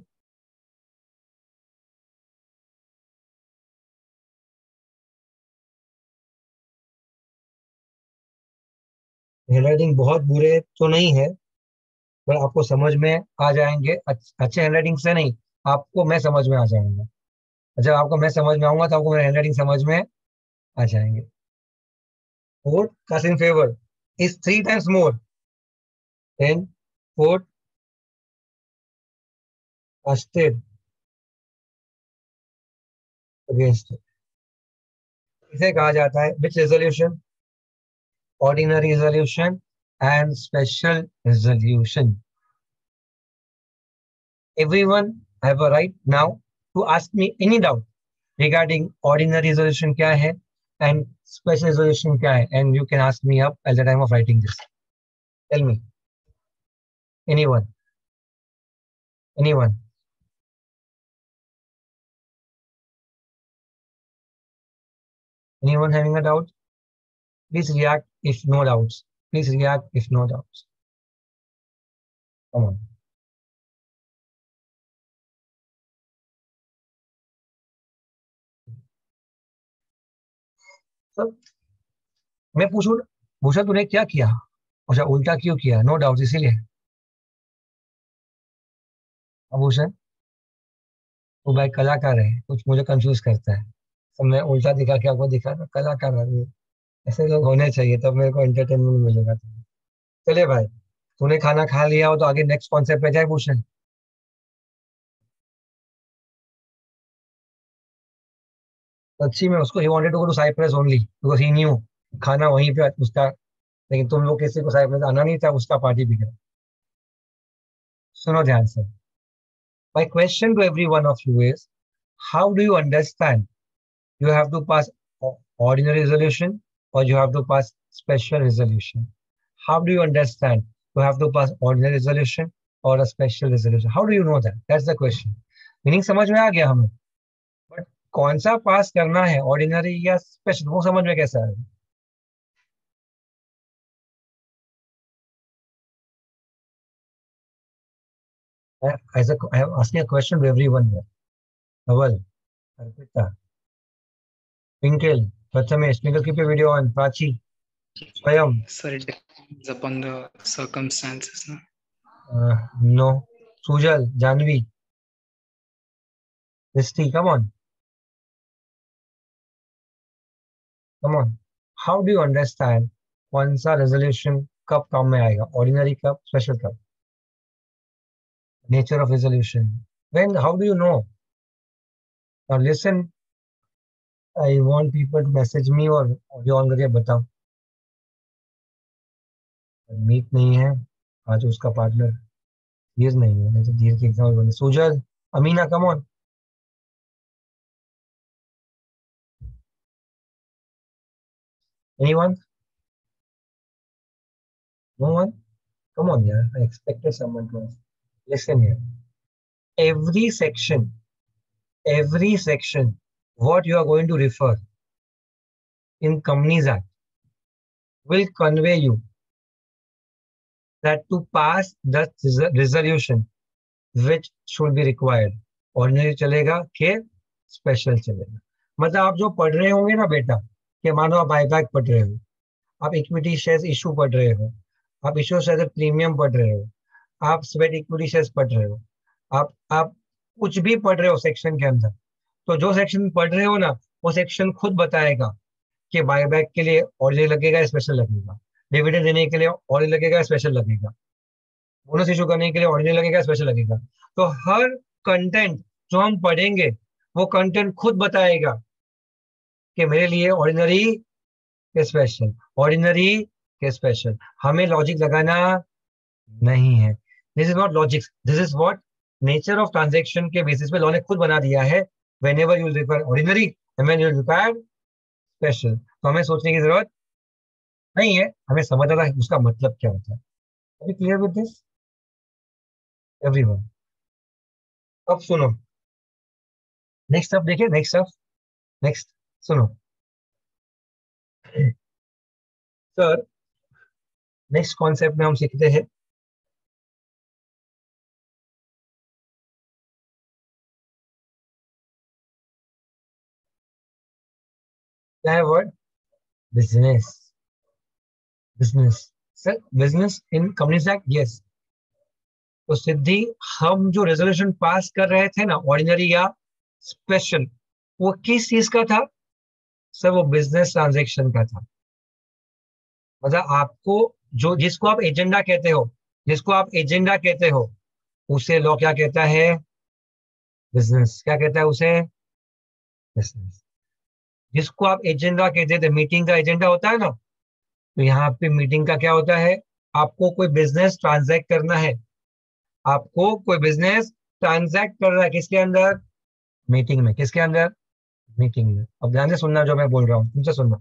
A: हैंडराइटिंग बहुत बुरे तो नहीं है, पर आपको समझ में आ जाएंगे. अच्छे हैंडराइटिंग से नहीं, आपको मैं समझ में आ जाऊंगा. जब आपको मैं समझ में आऊंगा तो आपको मेरा हैंडराइटिंग समझ में आ जाएंगे. Vote cast in favor is 3 times more than vote casted against it. इसे कहा जाता है which resolution? Ordinary resolution and special resolution. Everyone have a right now to ask me any doubt regarding ordinary resolution क्या है and special resolution क्या है, and you can ask me up at the time of writing this. Tell me. Anyone? Anyone? Anyone having a doubt? Please react if no doubts. Please react if no doubts. Come on. So, मैं पूछूं, भूषण तूने क्या किया? अच्छा, उल्टा क्यों किया? No doubt इसीलिए। भूषण, वो भाई कलाकार है, कुछ मुझे कंफ्यूज करता है। तो मैं उल्टा दिखा के आपको दिखा, कलाकार है, ऐसे लोग होने चाहिए, तब मेरे को एंटरटेनमेंट मिलेगा। चलिए भाई, तूने खाना खा लिया हो तो आगे नेक्स्ट कॉन्सेप्ट पे जाए भूषण। सच्ची में उसको he wanted to go to Cyprus only because he knew खाना वहीं पे उसका, लेकिन तुम लोग किसी को साइप्रस आना नहीं था, उसका पार्टी बिगड़ा। सुनो ध्यान से। My question to every one of you is, how do you understand you have to pass ordinary resolution or you have to pass special resolution? How do you understand you have to pass ordinary resolution or a special resolution? How do you know that? That's the question. Meaning समझ में आ गया हमें, but कौन सा पास करना है, ordinary या स्पेशल, वो समझ में कैसा है? I am asking a question to everyone here. Naval, Arpita, Twinkle, Prathamesh, Twinkle, keep your video on. Prachi, Swayam.
D: Sir, it depends upon the circumstances. No?
A: No. Sujal, Janvi, Risti, come on. Come on. How do you understand कौन सा resolution कब काम में आएगा? Ordinary कब, special कब? Nature of resolution. When? How do you know? Now listen. I want people to message me और audio on करके बताओ। मीट नहीं है आज, उसका पार्टनर धीर नहीं है, नहीं तो धीर के एग्जाम बने। Sujal, Amina, come on. Anyone? No one? Come on, yeah. I expected someone to ask. Listen here. Every section, what you are going to refer in Companies Act will convey you that to pass the resolution which should be required, ordinary चलेगा के special चलेगा। मतलब आप जो पढ़ रहे होंगे ना बेटा, कि मानो आप बायबैक पढ़ रहे हो, आप इक्विटी शेयर्स इशू पढ़ रहे हो, आप इशू शेयर प्रीमियम पढ़ रहे हो, आप स्वेट इक्विटी शेयर्स पढ़ रहे हो, आप कुछ भी पढ़ रहे हो सेक्शन के अंदर, तो जो सेक्शन पढ़ रहे हो ना, वो सेक्शन खुद बताएगा कि बायबैक के लिए ऑर्डिनरी लगेगा, स्पेशल लगेगा, डिविडेंड देने के लिए ऑर्डिनरी लगेगा, स्पेशल लगेगा, बोनस इशू करने के लिए ऑर्डिनरी लगेगा, स्पेशल लगेगा। तो हर कंटेंट जो हम पढ़ेंगे वो कंटेंट खुद बताएगा कि मेरे लिए ऑर्डिनरी के स्पेशल, ऑर्डिनरी के स्पेशल। हमें लॉजिक लगाना नहीं है। This is not logic, this is what nature of transaction के बेसिस पे लॉ ने खुद बना दिया है। Whenever you require ordinary and when you require special, तो हमें सोचने की जरूरत नहीं है, हमें समझना है उसका मतलब क्या होता है। Are you clear with this everyone? अब सुनो, नेक्स्ट अप देखिए, नेक्स्ट सुनो सर। नेक्स्ट कॉन्सेप्ट में हम सीखते हैं क्या है word? Business. Business sir, business in companies act, yes. तो सिद्धि, हम जो रेजोल्यूशन पास कर रहे थे ना, ऑर्डिनरी या स्पेशल, वो किस चीज का था सर? वो बिजनेस ट्रांजैक्शन का था। मतलब आपको जो, जिसको आप एजेंडा कहते हो, उसे लॉ क्या कहता है? बिजनेस। क्या कहता है उसे? बिजनेस, जिसको आप एजेंडा कहते थे, मीटिंग का एजेंडा होता है ना, तो यहाँ पे मीटिंग का क्या होता है, आपको कोई बिजनेस ट्रांजैक्ट करना है, आपको कोई बिजनेस ट्रांजैक्ट कर रहा है किसके अंदर, मीटिंग में, किसके अंदर, मीटिंग में। अब ध्यान से सुनना जो मैं बोल रहा हूँ, तुमसे सुनना।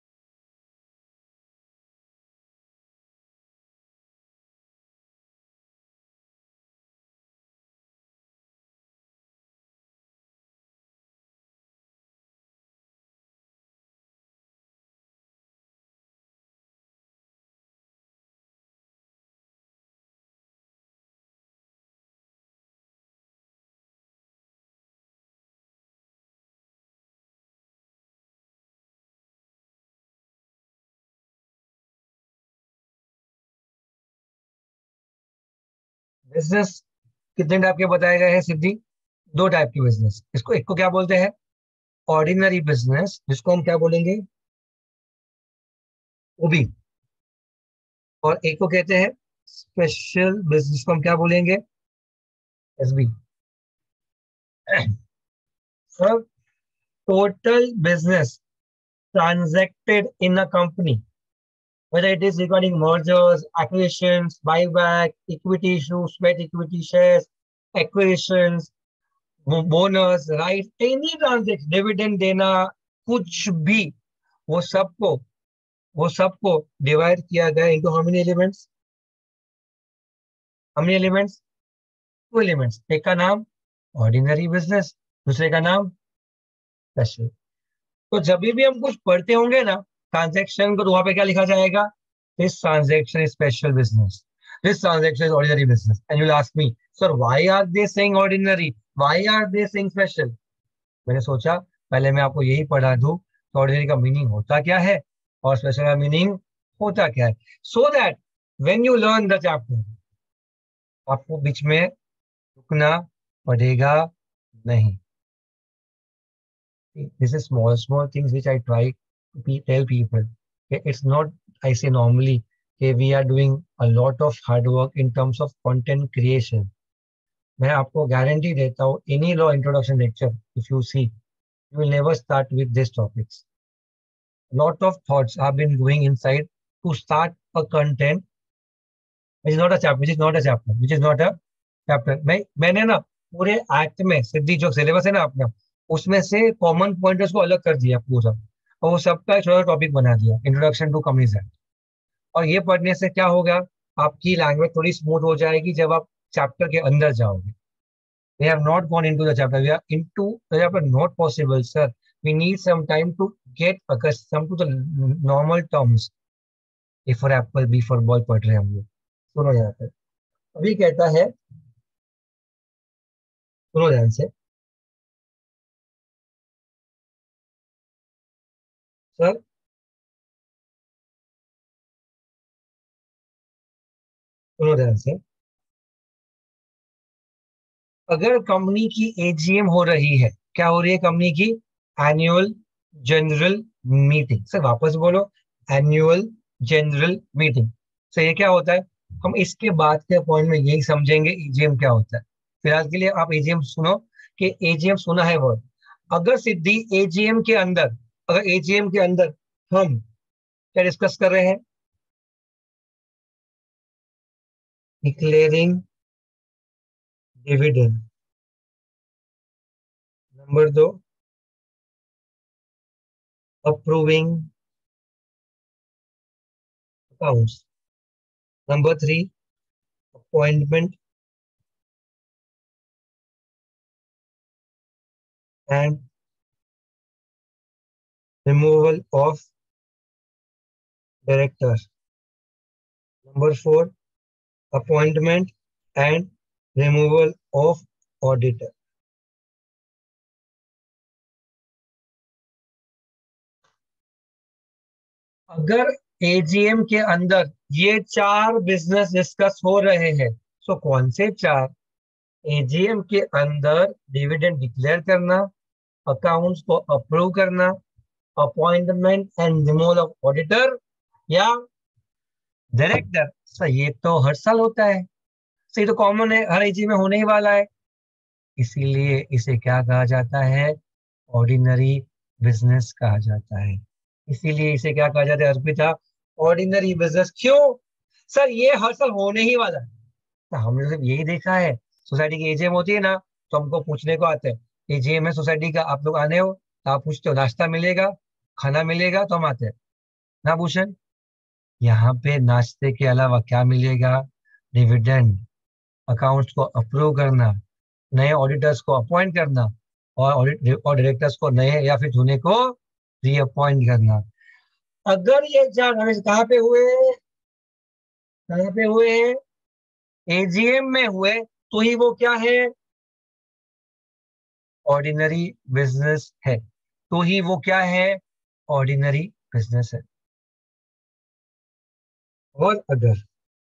A: बिजनेस कितने टाइप के बताए गए हैं सिद्धि, दो टाइप की बिजनेस, इसको एक को क्या बोलते हैं, ऑर्डिनरी बिजनेस, जिसको हम क्या बोलेंगे, ओबी, और एक को कहते हैं स्पेशल बिजनेस, को हम क्या बोलेंगे, SB. Sir, total business transacted in a company, whether it is regarding mergers, acquisitions, buyback, equity issues, sweat equity shares, acquisitions, bonus, right, any transaction, dividend देना, कुछ भी, वो सबको वो सबको डिवाइड किया गया into how many elements, how many elements, two elements. एक का नाम ऑर्डिनरी बिजनेस, दूसरे का नाम स्पेशल। तो जब भी हम कुछ पढ़ते होंगे ना ट्रांजेक्शन को, तो वहां पे क्या लिखा जाएगा, this transaction is special business, this transaction is ordinary business, and you will ask me sir why are they saying ordinary, why are they saying special. मैंने सोचा पहले मैं आपको यही पढ़ा दूं तो ऑर्डिनरी का मीनिंग होता क्या है और स्पेशल का मीनिंग होता क्या है, so that when you learn the chapter आपको बीच में रुकना पड़ेगा नहीं। This is small things which I try to tell people. Okay, it's not, I say normally, okay, we are doing a lot of hard work in terms of content creation. मैं आपको guarantee देता हूँ, any law introduction lecture, if you see, you will never start with these topics. Lot of thoughts have been going inside to start a content which is not a chapter, which is not a chapter, which is not a chapter. मैंने ना पूरे act में सिद्धि जो syllabus है ना अपना, उसमें से कॉमन पॉइंटर्स को अलग कर दिया पूरा, और वो सबका एक छोटा टॉपिक बना दिया, इंट्रोडक्शन टू कमीज एक्ट। और ये पढ़ने से क्या होगा, आपकी लैंग्वेज थोड़ी स्मूथ हो जाएगी जब आप चैप्टर के अंदर जाओगे। We have not gone into the chapter. We are into the chapter. Not possible, sir. We need some time to get accustomed to the normal terms. A for apple, B for ball पढ़ रहे हैं हम लोग। सुनो यहाँ पे, अभी कहता है, सुनो ध्यान से सर, सुनो ध्यान से, अगर कंपनी की एजीएम हो रही है, क्या हो रही है कंपनी की, एनुअल जनरल मीटिंग, सर वापस बोलो, एनुअल जनरल मीटिंग। सर ये क्या होता है, हम इसके बाद के पॉइंट में यही समझेंगे एजीएम क्या होता है। फिलहाल के लिए आप एजीएम सुनो, कि एजीएम सुना है वर्ड, अगर सिद्धि एजीएम के अंदर, अगर एजीएम के अंदर हम क्या डिस्कस कर रहे हैं, declaring dividend, number 2 approving accounts, number 3 appointment and removal of director, number 4 appointment and removal of auditor। अगर एजीएम के अंदर ये 4 बिजनेस डिस्कस हो रहे हैं, तो कौन से 4, एजीएम के अंदर डिविडेंड डिक्लेयर करना, अकाउंट्स को अप्रूव करना, appointment and removal of auditor, या डायरेक्टर। सर ये तो हर साल होता है, सर ये तो कॉमन है, हर एजी में होने ही वाला है, इसीलिए इसे क्या कहा जाता है, ऑर्डिनरी बिजनेस कहा जाता है। इसीलिए इसे क्या कहा जाता है अर्पिता? Ordinary business. क्यों सर? ये हर साल होने ही वाला है। तो हमने सिर्फ यही देखा है, सोसाइटी की एजीएम होती है ना, तो हमको पूछने को आते हैं एजीएम है सोसाइटी का, आप लोग आने हो? तो आप पूछते हो नाश्ता मिलेगा, खाना मिलेगा, तो हम आते हैं ना भूषण। यहाँ पे नाश्ते के अलावा क्या मिलेगा? डिविडेंड, अकाउंट्स को अप्रूव करना, नए ऑडिटर्स को अपॉइंट करना, और डायरेक्टर्स को नए या फिर जूने को रीअपॉइंट करना। अगर ये चार कहाँ पे हुए? कहाँ पे हुए? एजीएम में हुए, तो ही वो क्या है? ऑर्डिनरी बिजनेस है। तो ही वो क्या है? ऑर्डिनरी बिजनेस है। और अगर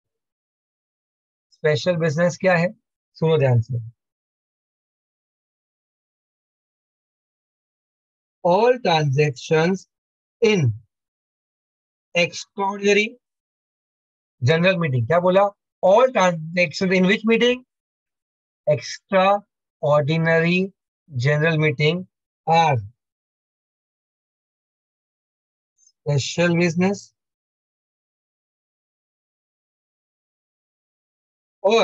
A: स्पेशल बिजनेस क्या है? सुनो ध्यान से। All transactions in extraordinary general meeting. क्या बोला? All transaction in which meeting? Extra ordinary general meeting are special business. और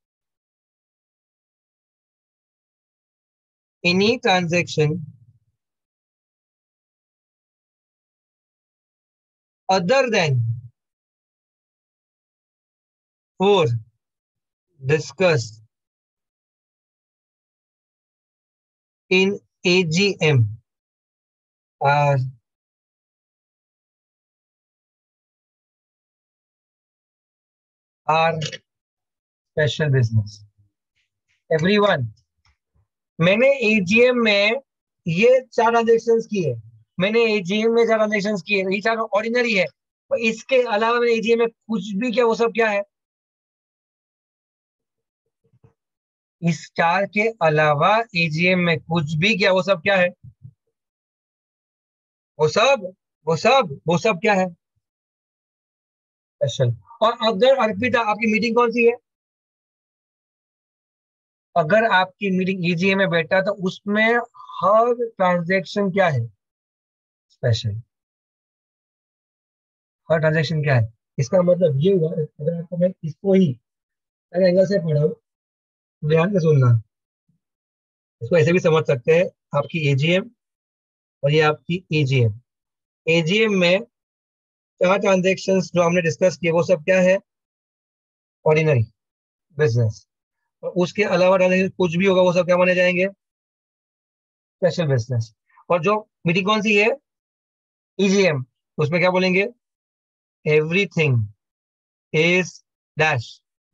A: any transaction other than for discussed in AGM are special business. Everyone, मैंने AGM में ये चार transactions किए, मैंने AGM में चार ट्रांजेक्शंस किए, ये चार ऑर्डिनरी है। और इसके अलावा मैंने एजीएम में कुछ भी किया, वो सब क्या है? इस चार के अलावा एजीएम में कुछ भी किया, वो सब क्या है? वो सब क्या है? स्पेशल। और अगर अर्पिता आपकी मीटिंग कौन सी है? अगर आपकी मीटिंग ईजीएम में बैठा तो उसमें हर ट्रांजैक्शन क्या है? स्पेशल। हर ट्रांजैक्शन क्या है? इसका मतलब ये हुआ, अगर आपको मैं इसको ही अलग एंगल से पढ़ाऊं, ध्यान से सुनना। इसको ऐसे भी समझ सकते हैं, आपकी एजीएम और ये आपकी एजीएम। एजीएम में चार ट्रांजैक्शंस जो हमने डिस्कस किए, वो सब क्या है? Ordinary business. और उसके अलावा ट्रांजैक्शन कुछ भी होगा, वो सब क्या माने जाएंगे? Special business. और जो मीटिंग कौन सी है? ईजीएम। उसमें क्या बोलेंगे? Everything is dash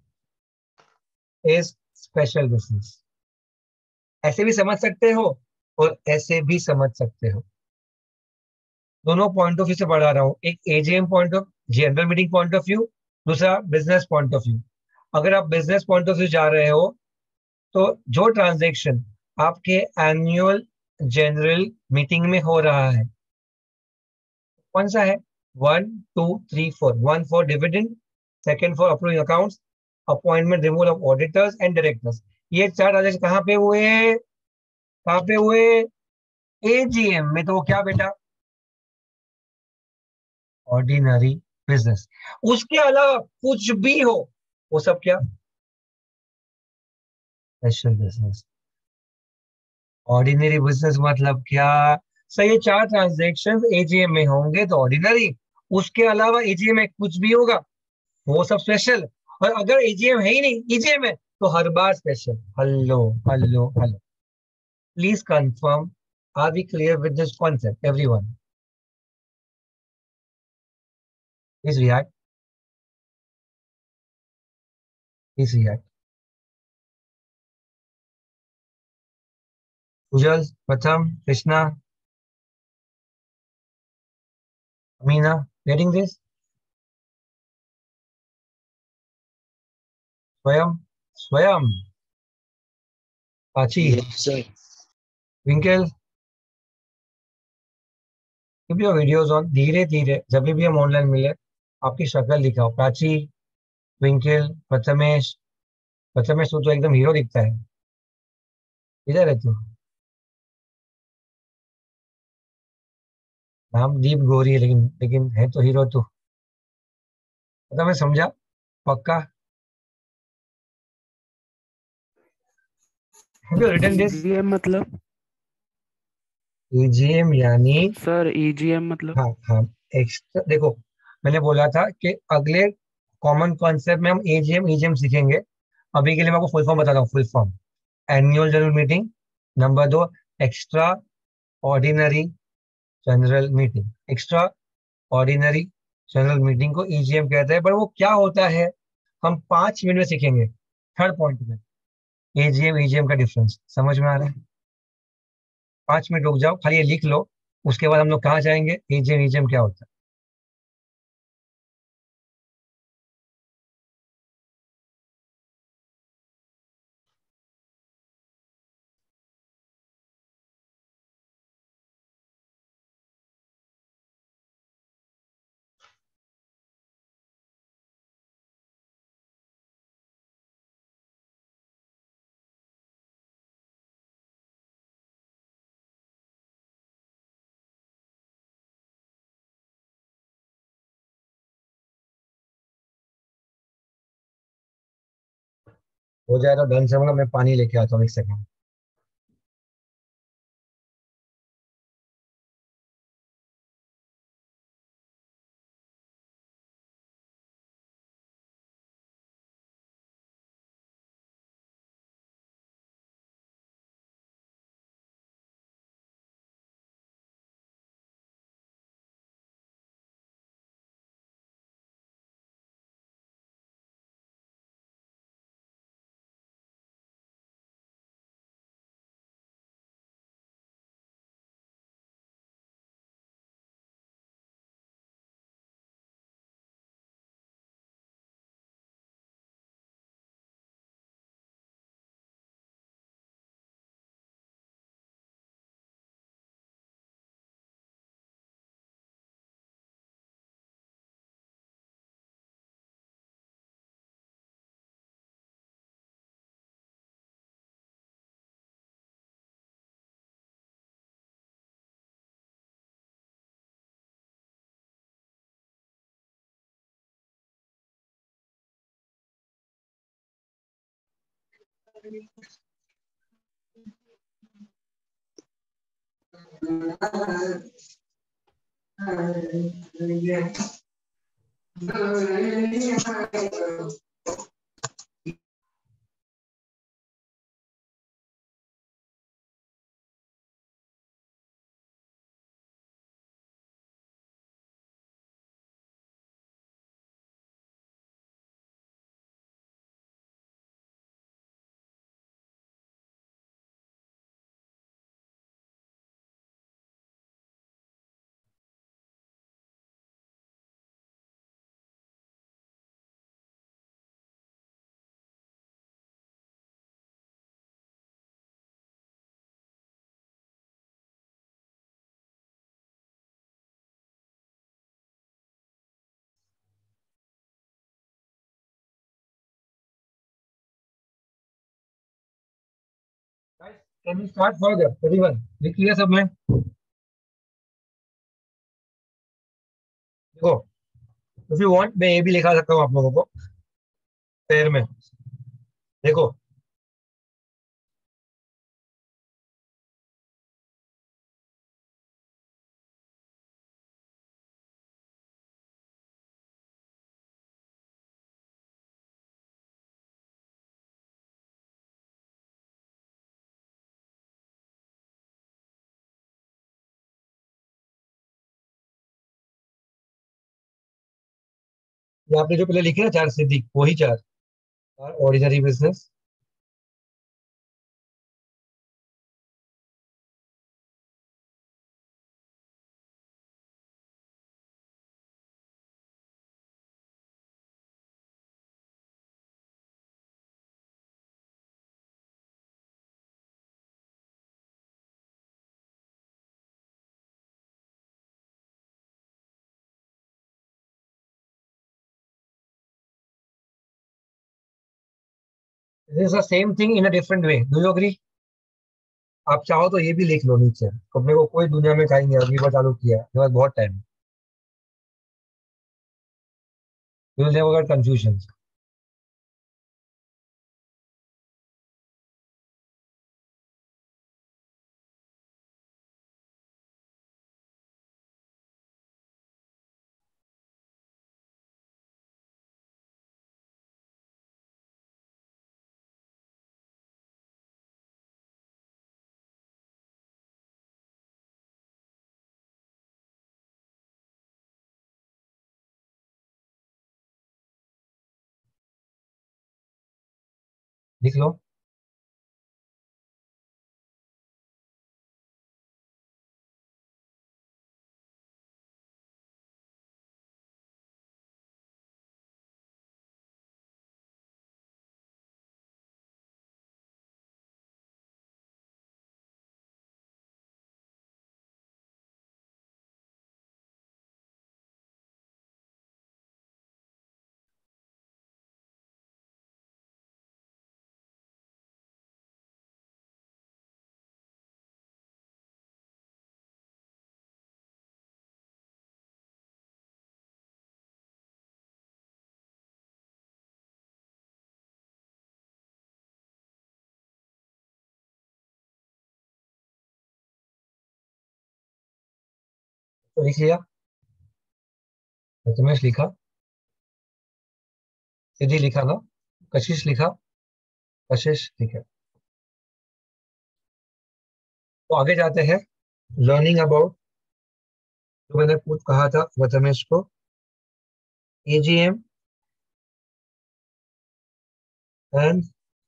A: is special business. ऐसे भी समझ सकते हो और ऐसे भी समझ सकते हो, दोनों पॉइंट ऑफ व्यू से पढ़ा रहा हूं। एक AGM point of general meeting point of view, दूसरा बिजनेस पॉइंट ऑफ व्यू। अगर आप बिजनेस पॉइंट ऑफ व्यू जा रहे हो, तो जो ट्रांजैक्शन आपके एनुअल जनरल मीटिंग में हो रहा है, कौन सा है? 1 2 3 4। 1 for dividend, second for approving accounts, appointment removal of auditors and directors. ये चार ट्रांजैक्शन कहाँ पे हुए? कहाँ पे हुए? एजीएम में। तो वो क्या बेटा? Ordinary business. उसके अलावा कुछ भी हो, वो सब क्या? Special business. ऑर्डिनरी बिजनेस मतलब क्या? सर ये चार ट्रांजैक्शन एजीएम में होंगे तो ऑर्डिनरी, उसके अलावा एजीएम में कुछ भी होगा वो सब स्पेशल। और अगर एजीएम है ही नहीं, ईजीएम है, तो हर बार special. Hello hello hello, please confirm, are we clear with this concept everyone? Please react, please react. Ujal, Pratham, Krishna, Amina, getting this? Swayam, Swayam, Prachi,
D: Yes, sir.
A: Vinkal, keep your videos on. धीरे धीरे जब भी हम ऑनलाइन मिले, आपकी शक्ल दिखाओ। प्राची, विंकल, प्रथमेश। प्रथमेश तो एकदम हीरो दिखता है। इधर है तू। नाम दीप गोरी है, लेकिन लेकिन है तो हीरो तो। पता, मैं समझा पक्का। Have you written this?
E: EGM मतलब?
A: ईजीएम यानी,
E: सर ईजीएम मतलब?
A: हाँ हाँ, एक्स्ट्रा देखो, मैंने बोला था कि अगले कॉमन कॉन्सेप्ट में हम एजीएम ईजीएम सीखेंगे। अभी के लिए मैं आपको फुल फॉर्म बताता हूँ। Full form: annual general meeting. Number 2, extra ordinary general meeting. Extra ordinary general meeting को ईजीएम कहते हैं, पर वो क्या होता है हम 5 मिनट में सीखेंगे। थर्ड पॉइंट में एजीएम ईजीएम का डिफरेंस समझ में आ रहा है? 5 मिनट रुक जाओ, खाली ये लिख लो। उसके बाद हम लोग कहाँ जाएंगे, एजीएम ईजीएम क्या होता है। हो जाए तो डन समझो, मैं पानी लेके आता हूँ, 1 second. Can you start further everyone? लिख लिया सबने? देखो, इफ यू वांट मैं ये भी लिखा सकता हूँ आप लोगों को पैर में। देखो, ये आपने जो पहले लिखे ना 4 सिद्दीक, वही 4 ordinary business. This is the same thing in a different way, do you agree? आप चाहो तो ये भी लिख लो नीचे, अपने को कोई दुनिया में कहीं नहीं, अगली बार चालू किया है, मेरे पास बहुत टाइम है, you will never get confusion. लिख लो। तो लिख लिया, प्रथमेश लिखा, सिद्धि लिखा ना, कशिश लिखा, कशिश, ठीक है। तो आगे जाते हैं, लर्निंग अबाउट, जो मैंने पूछ कहा था प्रथमेश को, AGM and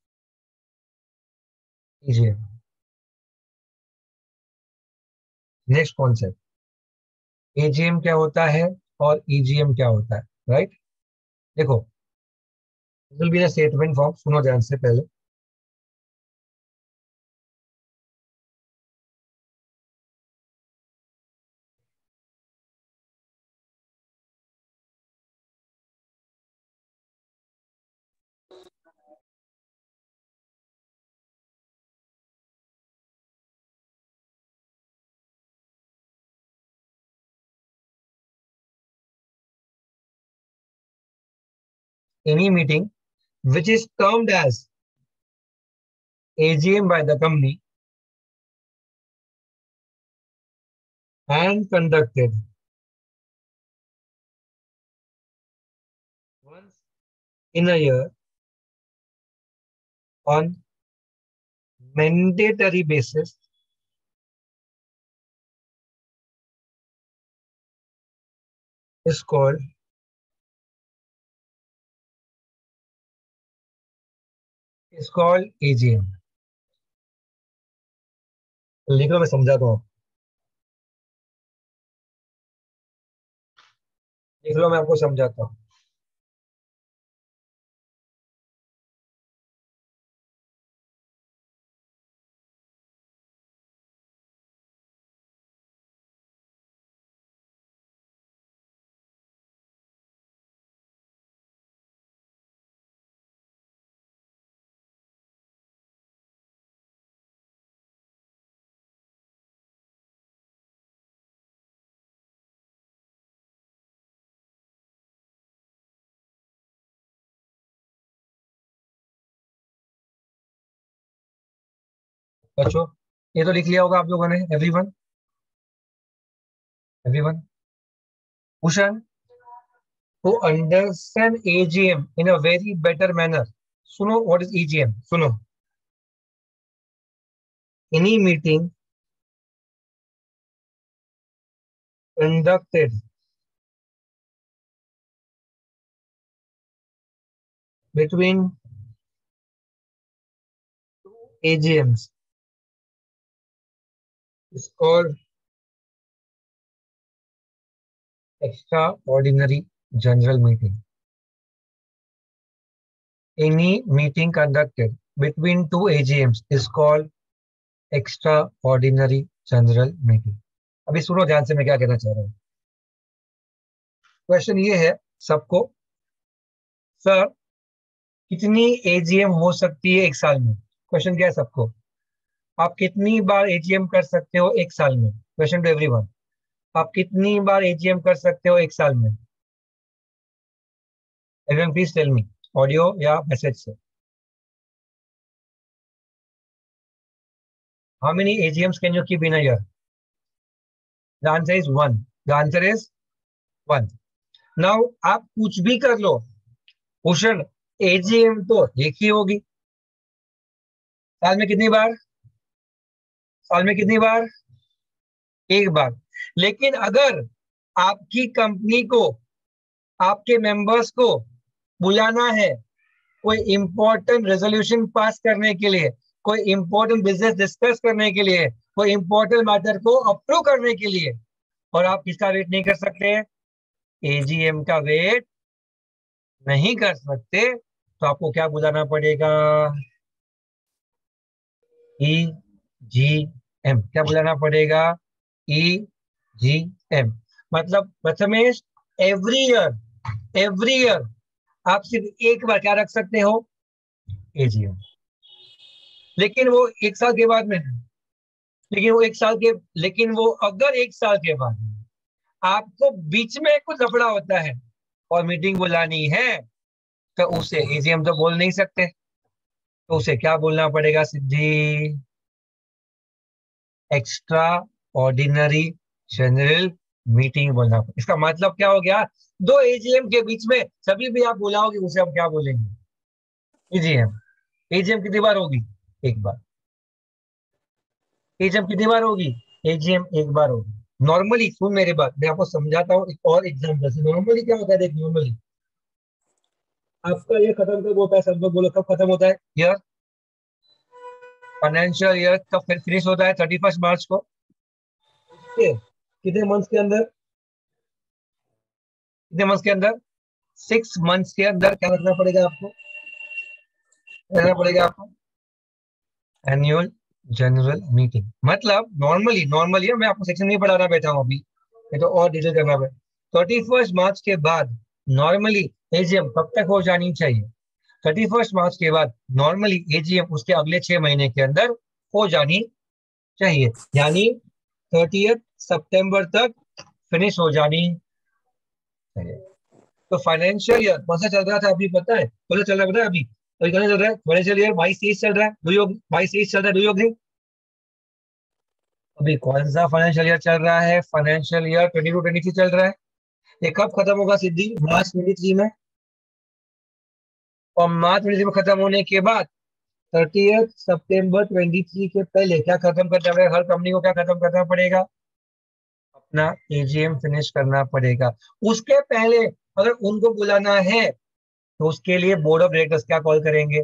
A: EGM. Next concept, AGM क्या होता है और ईजीएम क्या होता है, राइट। देखो, विल बी स्टेटमेंट फॉर्म, सुनो ध्यान से पहले। Any meeting which is termed as AGM by the company and conducted once in a year on mandatory basis is called AGM। लिख लो, मैं समझाता हूँ, लिख लो, मैं आपको समझाता हूँ। बच्चों, ये तो लिख लिया होगा आप लोगों ने, everyone, everyone. Ushan, to understand AGM in a very better manner, सुनो, what is EGM, सुनो, any meeting conducted between AGMs is called extraordinary general meeting. Any meeting conducted between two AGMs is called extraordinary general meeting. अभी सुनो ध्यान से, मैं क्या कहना चाह रहा हूँ। क्वेश्चन ये है सबको, सर कितनी एजीएम हो सकती है एक साल में, क्वेश्चन क्या है सबको, आप कितनी बार एजीएम कर सकते हो एक साल में? क्वेश्चन टू एवरीवन, आप कितनी बार एजीएम कर सकते हो एक साल में? Everyone please tell me, audio या मैसेज से। How many AGMs can you keep in a year? The answer is one. The answer is one. Now आप कुछ भी कर लो, क्वेश्चन एजीएम तो एक ही होगी। साल में कितनी बार? साल में कितनी बार? एक बार। लेकिन अगर आपकी कंपनी को, आपके मेंबर्स को बुलाना है कोई इंपॉर्टेंट रेजोल्यूशन पास करने के लिए, कोई इंपॉर्टेंट बिजनेस डिस्कस करने के लिए, कोई इंपॉर्टेंट मैटर को अप्रूव करने के लिए, और आप किसका वेट नहीं कर सकते? एजीएम का वेट नहीं कर सकते, तो आपको क्या बुलाना पड़ेगा? EGM। क्या बुलाना पड़ेगा? EGM। मतलब प्रथमेश, एवरी ईयर आप सिर्फ एक बार क्या रख सकते हो? एजीएम। लेकिन वो एक साल के बाद में, लेकिन वो अगर एक साल के बाद में आपको बीच में कुछ लफड़ा होता है और मीटिंग बुलानी है, तो उसे एजीएम तो बोल नहीं सकते, तो उसे क्या बोलना पड़ेगा Siddhi? Extra ordinary general meeting बोलना पड़ेगा। इसका मतलब क्या हो गया? दो एजीएम के बीच में सभी भी आप बुलाओगे, उसे हम क्या बोलेंगे? एजीएम। एजीएम कितनी बार होगी? एक बार। एजीएम कितनी बार होगी? एजीएम एक बार होगी। नॉर्मली, सुन मेरी बात, मैं आपको समझाता हूँ एक और एग्जांपल से। नॉर्मली क्या होता है, देख, नॉर्मली आपका ये खत्म कब होता है? सब लोग बोलो, कब खत्म होता है ईयर? फाइनेंशियल ईयर कब फिनिश होता है? 31 मार्च को। कितने मंथ्स के अंदर? कितने मंथ्स के अंदर? 6 मंथ्स के अंदर क्या रखना पड़ेगा आपको? रखना पड़ेगा आपको एनुअल जनरल मीटिंग। मतलब नॉर्मली मैं आपको सेक्शन नहीं पढ़ाना बैठा हूँ अभी, ये तो और डिटेल करना है। 31 मार्च के बाद नॉर्मली एजीएम कब तक हो जानी चाहिए? 31 मार्च के बाद नॉर्मली एजीएम उसके अगले 6 महीने के अंदर हो जानी चाहिए, यानी 30 सितंबर तक फिनिश हो जानी चाहिए। तो फाइनेंशियल ईयर कौन सा चल रहा था अभी पता है? कौन सा चल रहा है पता है? अभी अभी कौन सा चल रहा है? फाइनेंशियल ईयर 22-23 चल रहा है। 22-23 चल रहा है, डू यू एग्री? अभी कौन सा फाइनेंशियल ईयर चल रहा है? फाइनेंशियल ईयर 22-23 चल रहा है। ये कब खत्म होगा सिद्धि? मार्च 23 में। और मार्च 23 में खत्म होने के बाद 30 सितंबर 23 के पहले क्या खत्म करना पड़ेगा? हर कंपनी को क्या खत्म करना पड़ेगा? अपना एजीएम फिनिश करना पड़ेगा। उसके पहले अगर उनको बुलाना है तो उसके लिए बोर्ड ऑफ डायरेक्टर्स क्या कॉल करेंगे?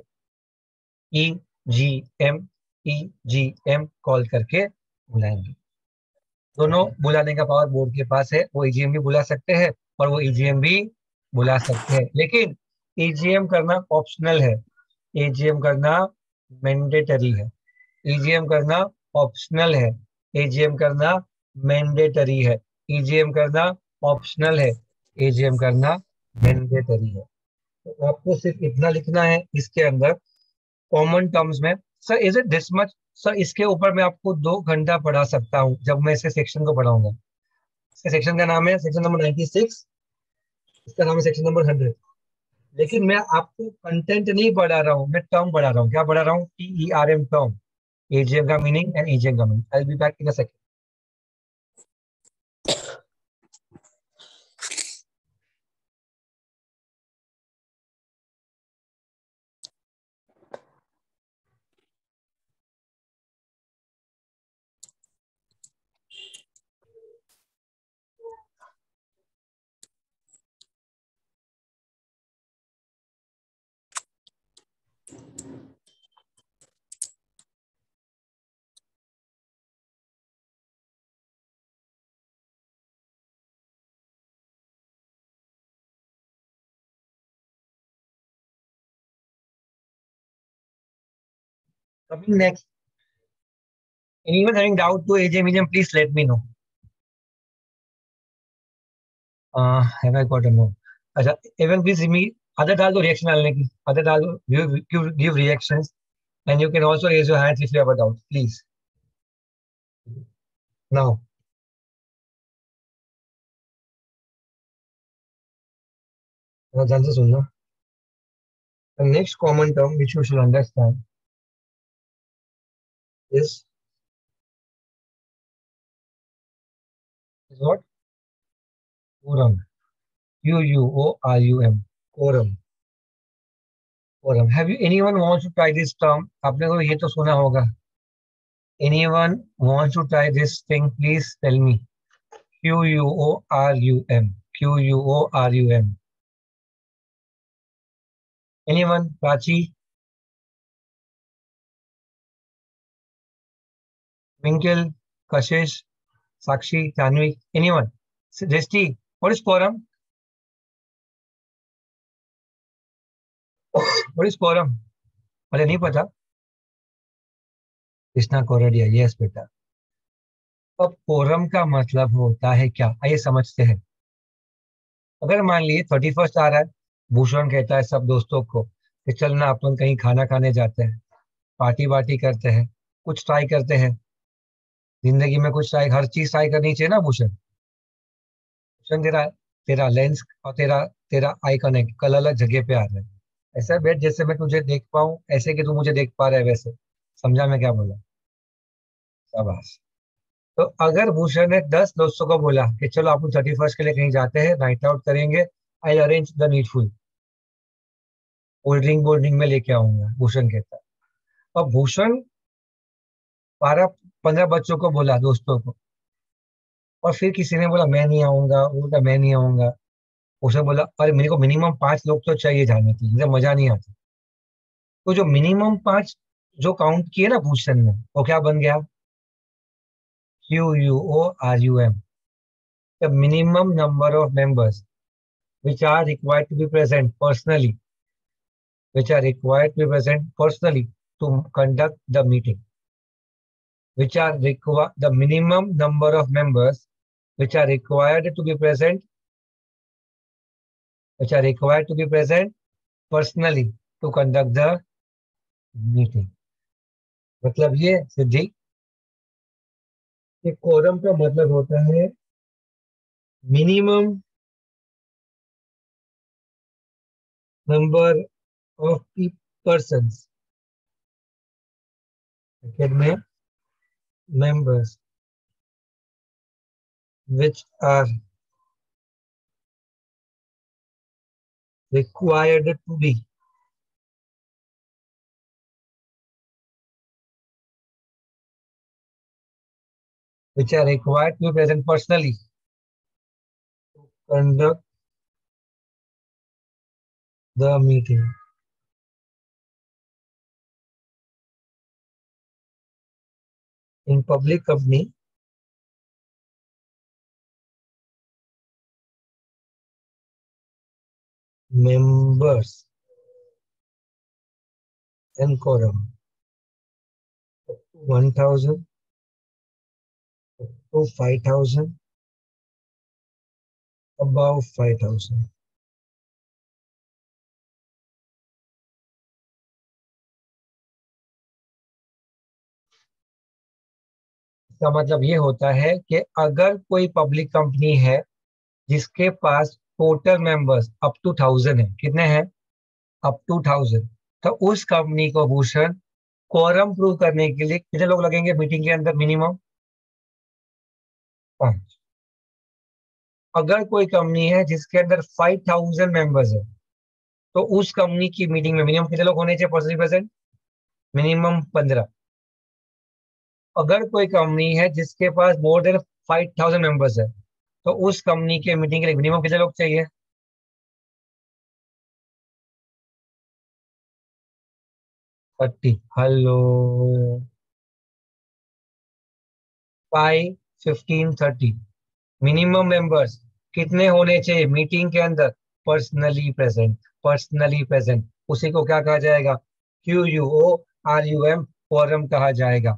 A: EGM। EGM कॉल करके बुलाएंगे। दोनों बुलाने का पावर बोर्ड के पास है, वो EGM भी बुला सकते हैं और वो EGM भी बुला सकते हैं, लेकिन EGM करना ऑप्शनल है, EGM करना मैंडेटरी है। EGM करना ऑप्शनल है, EGM करना मैंडेटरी है। EGM करना ऑप्शनल है, EGM करना मैंडेटरी है। तो आपको सिर्फ इतना लिखना है इसके अंदर कॉमन टर्म्स में। Sir is it this much? Sir इसके ऊपर मैं आपको 2 घंटा पढ़ा सकता हूँ जब मैं इसके सेक्शन को पढ़ाऊंगा। इसके सेक्शन का नाम है सेक्शन नंबर 96, इसका नाम है सेक्शन नंबर 100। लेकिन मैं आपको कंटेंट नहीं पढ़ा रहा हूँ, मैं टर्म पढ़ा रहा हूँ। क्या पढ़ा रहा हूँ? TERM टर्म, एजीएम का मीनिंग एंड EGM का meaning. I will be back in a second. Coming next, anyone having doubt to AGM, EGM, please let me know. Have I got a no? अच्छा, एवन please me, other डाल दो reaction डालने की, other डाल दो, give reactions. And you can also raise your hands if you have a doubt, please. Now, ध्यान से सुनना. The next common term which you should understand is what? Quorum. Quorum. Quorum. Quorum. Have you anyone wants to try this term? आपने तो ये तो सुना होगा. Anyone wants to try this thing? Please tell me. Quorum. Quorum. Anyone? Prachi? Minkle? Kashish? Sakshi? Tanvi? Anyone? Desti? What is quorum? What is quorum? मुझे नहीं पता. Krishna Kordiya. Yes बेटा. अब कोरम का मतलब होता है क्या, आइए समझते हैं. अगर मान लीजिए 31 आ रहा है, भूषण कहता है सब दोस्तों को कि चलना अपन कहीं खाना खाने जाते हैं, पार्टी वार्टी करते हैं, कुछ ट्राई करते हैं. जिंदगी में कुछ ट्राई, हर चीज ट्राई करनी चाहिए ना भूषण. भूषण तेरा तेरा लेंस और तेरा तेरा आई कनेक्ट कल अलग जगह पे आ रहा है. ऐसा बैठ जैसे मैं तुझे देख पाऊं, ऐसे कि तू मुझे देख पा रहा है वैसे. समझा मैं क्या बोला? शाबाश. तो अगर भूषण ने 10 दोस्तों को बोला कि चलो अपन 31 के लिए कहीं जाते हैं, नाइट आउट करेंगे, I arrange the needful, cold drink में लेके आऊंगा, भूषण कहता है. अब भूषण 12-15 बच्चों को बोला, दोस्तों को, और फिर किसी ने बोला मैं नहीं आऊंगा, वो बोला मैं नहीं आऊंगा. भूषण बोला अरे मेरे को मिनिमम 5 लोग तो चाहिए जाने के लिए, मुझे मजा नहीं आता. तो जो मिनिमम 5 जो काउंट किए ना भूषण ने, वो क्या बन गया? QUORUM. The minimum number of members which are required to be present personally, to conduct the meeting, the minimum number of members which are required to be present, personally to conduct the meeting. मतलब ये सिद्धि कि quorum का मतलब होता है minimum number of persons में members which are required to be present personally to conduct the meeting. In public company, members and quorum 1,000 to 5,000, above 5,000. इसका मतलब ये होता है कि अगर कोई पब्लिक कंपनी है जिसके पास टोटल मेंबर्स अप टू 1,000 है, कितने हैं? अप टू 1,000, तो उस कंपनी को भूषण क्वारम प्रूव करने के लिए कितने लोग लगेंगे मीटिंग के अंदर? मिनिमम 5. अगर कोई कंपनी है जिसके अंदर 5,000 मेंबर्स है, तो उस कंपनी की मीटिंग में मिनिमम कितने लोग होने चाहिए पर्सनली प्रेजेंट? मिनिमम 15. अगर कोई कंपनी है जिसके पास मोर देन 5,000 मेंबर्स है, तो उस कंपनी के मीटिंग के लिए मिनिमम कितने लोग चाहिए? 30. हेलो. 5, 15, 30 मिनिमम मेंबर्स कितने होने चाहिए मीटिंग के अंदर? Personally present. उसी को क्या कहा जाएगा? QUORUM quorum कहा जाएगा.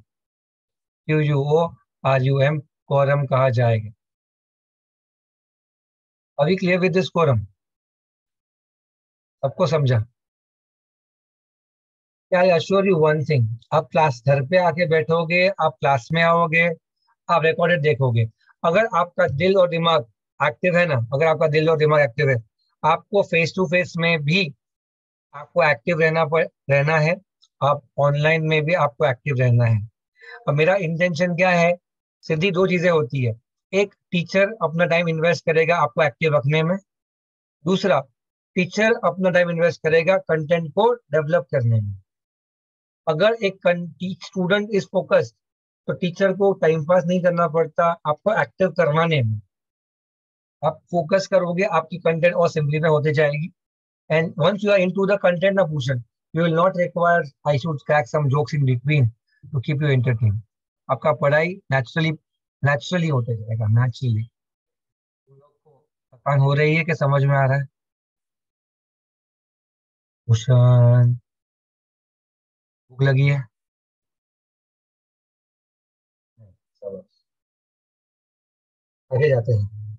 A: QUORUM quorum कहा जाएगा. अभी क्लियर विद दिस quorum? सबको समझा? I assure you one thing, आप क्लास घर पे आके बैठोगे, आप क्लास में आओगे, आप रिकॉर्डेड देखोगे, अगर आपका दिल और दिमाग एक्टिव है ना, अगर आपका दिल और दिमाग एक्टिव है, आपको फेस टू फेस में भी आपको एक्टिव रहना है, आप ऑनलाइन में भी आपको एक्टिव रहना है। और मेरा इंटेंशन क्या है, सीधी दो चीजें होती है। एक, टीचर अपना टाइम इन्वेस्ट करेगा आपको एक्टिव रखने में। दूसरा, टीचर अपना टाइम इन्वेस्ट करेगा कंटेंट को डेवलप करने में। अगर एक स्टूडेंट इज फोकस्ड, तो टीचर को टाइम पास नहीं करना पड़ता आपको एक्टिव करवाने में। आप फोकस करोगे, आपकी कंटेंट और सिंपलीफाई होते जाएगी। And once you are into the content ना Bhushan, you will not require I should crack some jokes in between to keep you entertain. आपका पढ़ाई नेचुरली होते जाएगा, नेचुरली। तुम लोग को थकान हो रही है कि समझ में आ रहा है? भूषण, भूख लगी है? चलो आगे जाते हैं।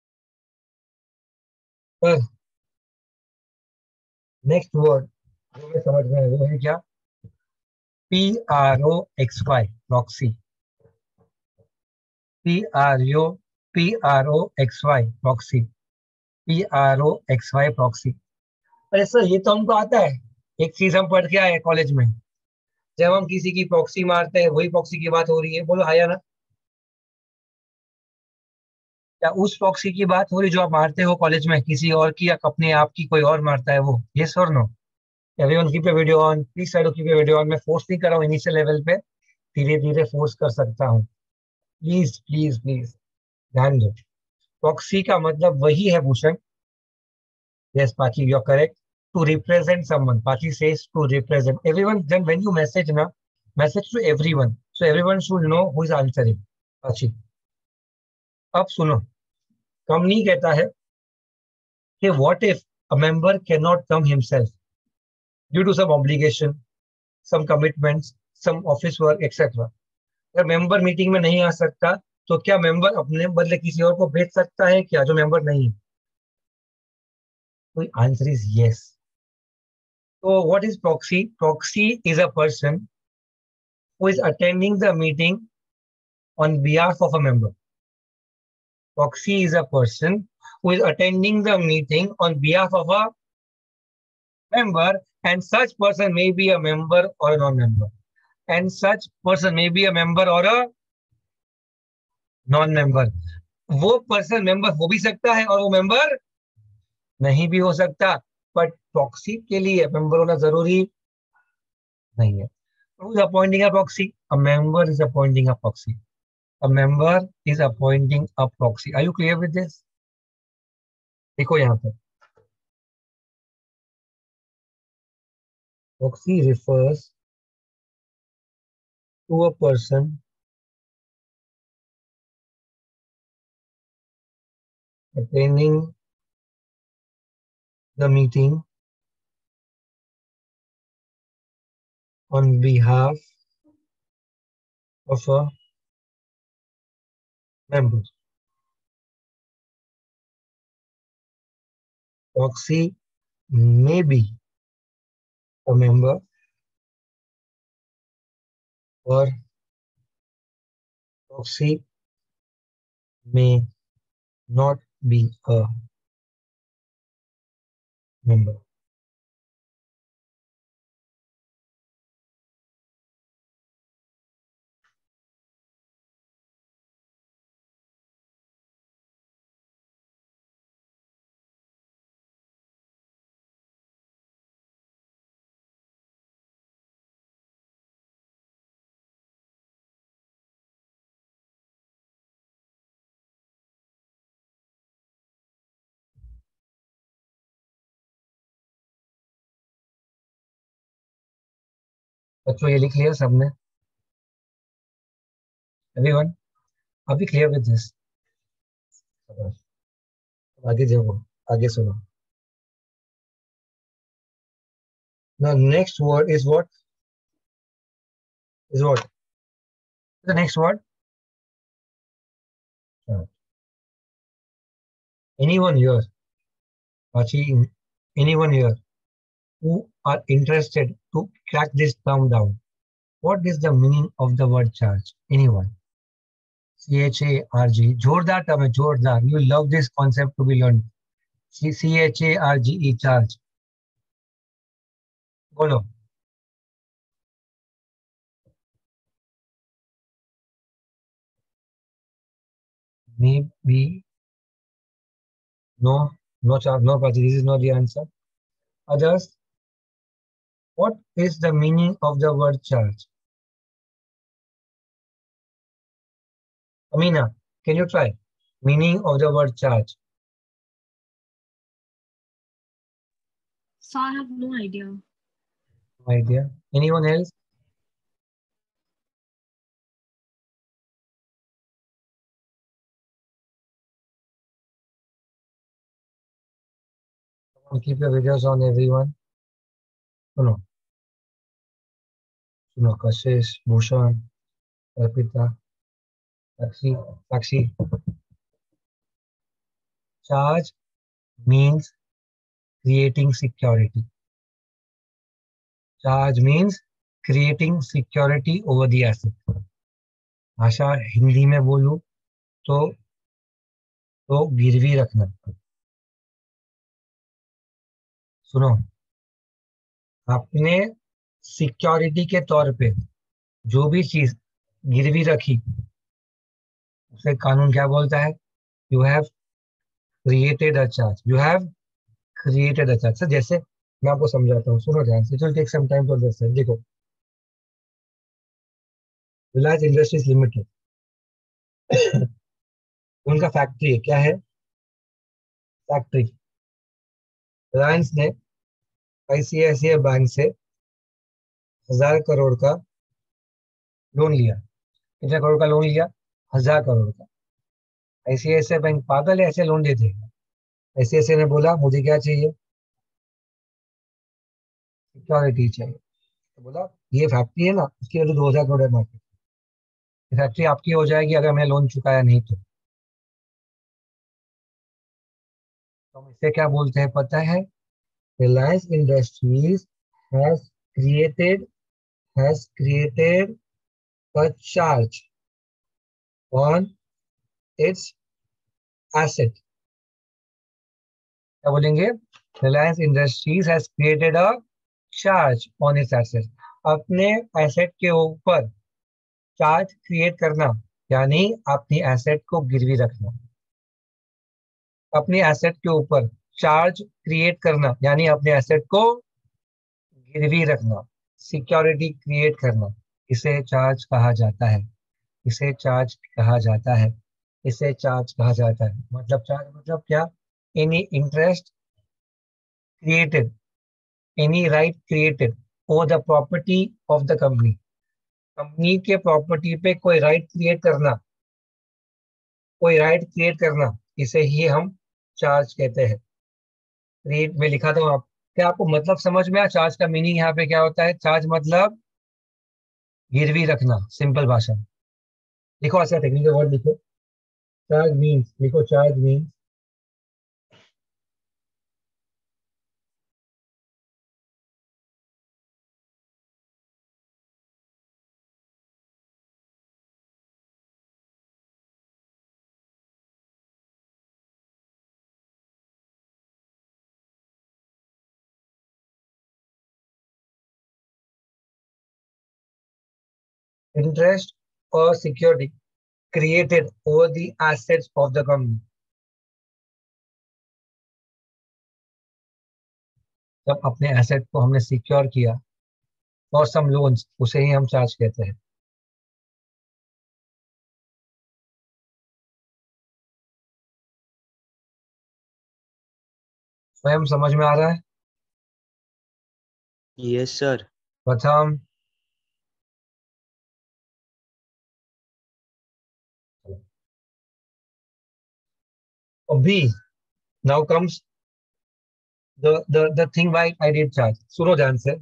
A: पर नेक्स्ट वर्ड जो हमें समझ में है वो है क्या? PROXY, proxy. PRO PROXY, proxy. PROXY, proxy. अरे सर, ये तो हमको आता है, एक चीज हम पढ़ के आए कॉलेज में। जब हम किसी की प्रॉक्सी मारते हैं, वही प्रॉक्सी की बात हो रही है, बोलो हाँ या ना? क्या उस प्रॉक्सी की बात हो रही जो आप मारते हो कॉलेज में किसी और की, या अपने आप की कोई और मारता है वो? यस और no? Everyone keep a video on, please try to keep a video on. मैं फोर्स नहीं कर रहा हूँ इनिशियल लेवल पे, धीरे धीरे फोर्स कर सकता हूँ। प्लीज प्लीज प्लीज ध्यान दो। प्रॉक्सी का मतलब वही है Bhushan. Yes Pachi, you are correct. To represent someone, Pachi says to represent everyone. Then when you message ना, message to everyone, so everyone should know who is answering. Pachi, अब सुनो, कम नहीं कहता है कि what if a member can not come himself due to some obligation, some commitments, some office work etcetera. अगर member meeting में नहीं आ सकता, तो क्या मेंबर अपने बदले किसी और को भेज सकता है क्या, जो मेंबर नहीं है? तो answer is yes. So what is proxy? Proxy is a person who is attending the meeting on behalf of a member. Proxy is a person who is attending the meeting on behalf of a member, and such person may be a member or a non-member. And such person may be a member or a non-member. वो person member हो भी सकता है और वो member नहीं भी हो सकता, बट प्रॉक्सी के लिए मेंबर होना जरूरी नहीं है। Who is appointing a proxy? A member is appointing a proxy. A member is appointing a proxy. Are you clear with this? देखो यहाँ पर, proxy refers to a person attending the meeting on behalf of a member. Proxy may be a member or proxy may not be a member. बच्चों ये लिख लिया सबने? Everyone, are we clear with this? आगे जाओ, आगे सुनो. Now next word is what? Is what? The next word? Anyone here? Achi, anyone here? who are interested to crack this term down. What is the meaning of the word charge? Anyone? CHARG. जोरदार term है, जोरदार. You love this concept to be learned. CHARGE, charge. बोलो. Maybe no, no charge, no Prachi. This is not the answer. Others, what is the meaning of the word charge? Amina, can you try? Meaning of the word charge.
F: So I have no idea.
A: No idea. Anyone else? Keep your videos on, everyone. सुनो सुनो कशिश भूषण अर्पिता साक्षी साक्षी charge means creating security. Charge means creating security over the asset. भाषा हिंदी में बोलूं तो गिरवी रखना. सुनो, आपने सिक्योरिटी के तौर पे जो भी चीज गिरवी रखी उसे कानून क्या बोलता है? You have created a charge. You have created a charge. जैसे मैं आपको समझाता हूँ, सुनो ध्यान से. चलो take some time to understand. देखो, रिलायंस इंडस्ट्रीज लिमिटेड उनका फैक्ट्री है. क्या है? फैक्ट्री. रिलायंस ने आईसीआईसीआई बैंक से 1,000 करोड़ का लोन लिया. कितने करोड़ का लोन लिया? 1,000 करोड़ का. आईसीआईसीआई बैंक पागल है? ऐसे लोन देते हैं? आईसीआईसीआई ने बोला मुझे क्या चाहिए? सिक्योरिटी चाहिए. तो बोला ये फैक्ट्री है ना, उसकी वजह 2,000 करोड़ है मार्केट. फैक्ट्री आपकी हो जाएगी अगर मैं लोन चुकाया नहीं तो. हम इसे क्या बोलते हैं पता है? Reliance Industries has created has created a charge on its asset. क्या बोलेंगे? Reliance Industries has created a charge on its asset. अपने एसेट के ऊपर चार्ज क्रिएट करना यानी अपनी एसेट को गिरवी रखना. अपनी एसेट के ऊपर चार्ज क्रिएट करना यानी अपने एसेट को गिरवी रखना, सिक्योरिटी क्रिएट करना. इसे चार्ज कहा जाता है. इसे चार्ज कहा जाता है. इसे चार्ज कहा जाता है. मतलब चार्ज मतलब क्या? Any interest created, any right created over the property of the company. Company के प्रॉपर्टी पे कोई राइट क्रिएट करना, कोई राइट क्रिएट करना, इसे ही हम चार्ज कहते हैं. रीड में लिखा था आप. क्या आपको मतलब समझ में आया? चार्ज का मीनिंग यहाँ पे क्या होता है? चार्ज मतलब गिरवी रखना. सिंपल भाषा. लिखो ऐसा टेक्निकल वर्ड लिखो. चार्ज मीन्स, लिखो charge means interest or security created over the assets of the company. जब अपने एसेट को हमने सिक्योर किया फॉर सम लोन्स, उसे ही हम चार्ज कहते हैं. स्वयं समझ में आ रहा है?
B: Yes, sir.
A: प्रथम, B. Now comes the thing why I did charge. सुनो ध्यान से.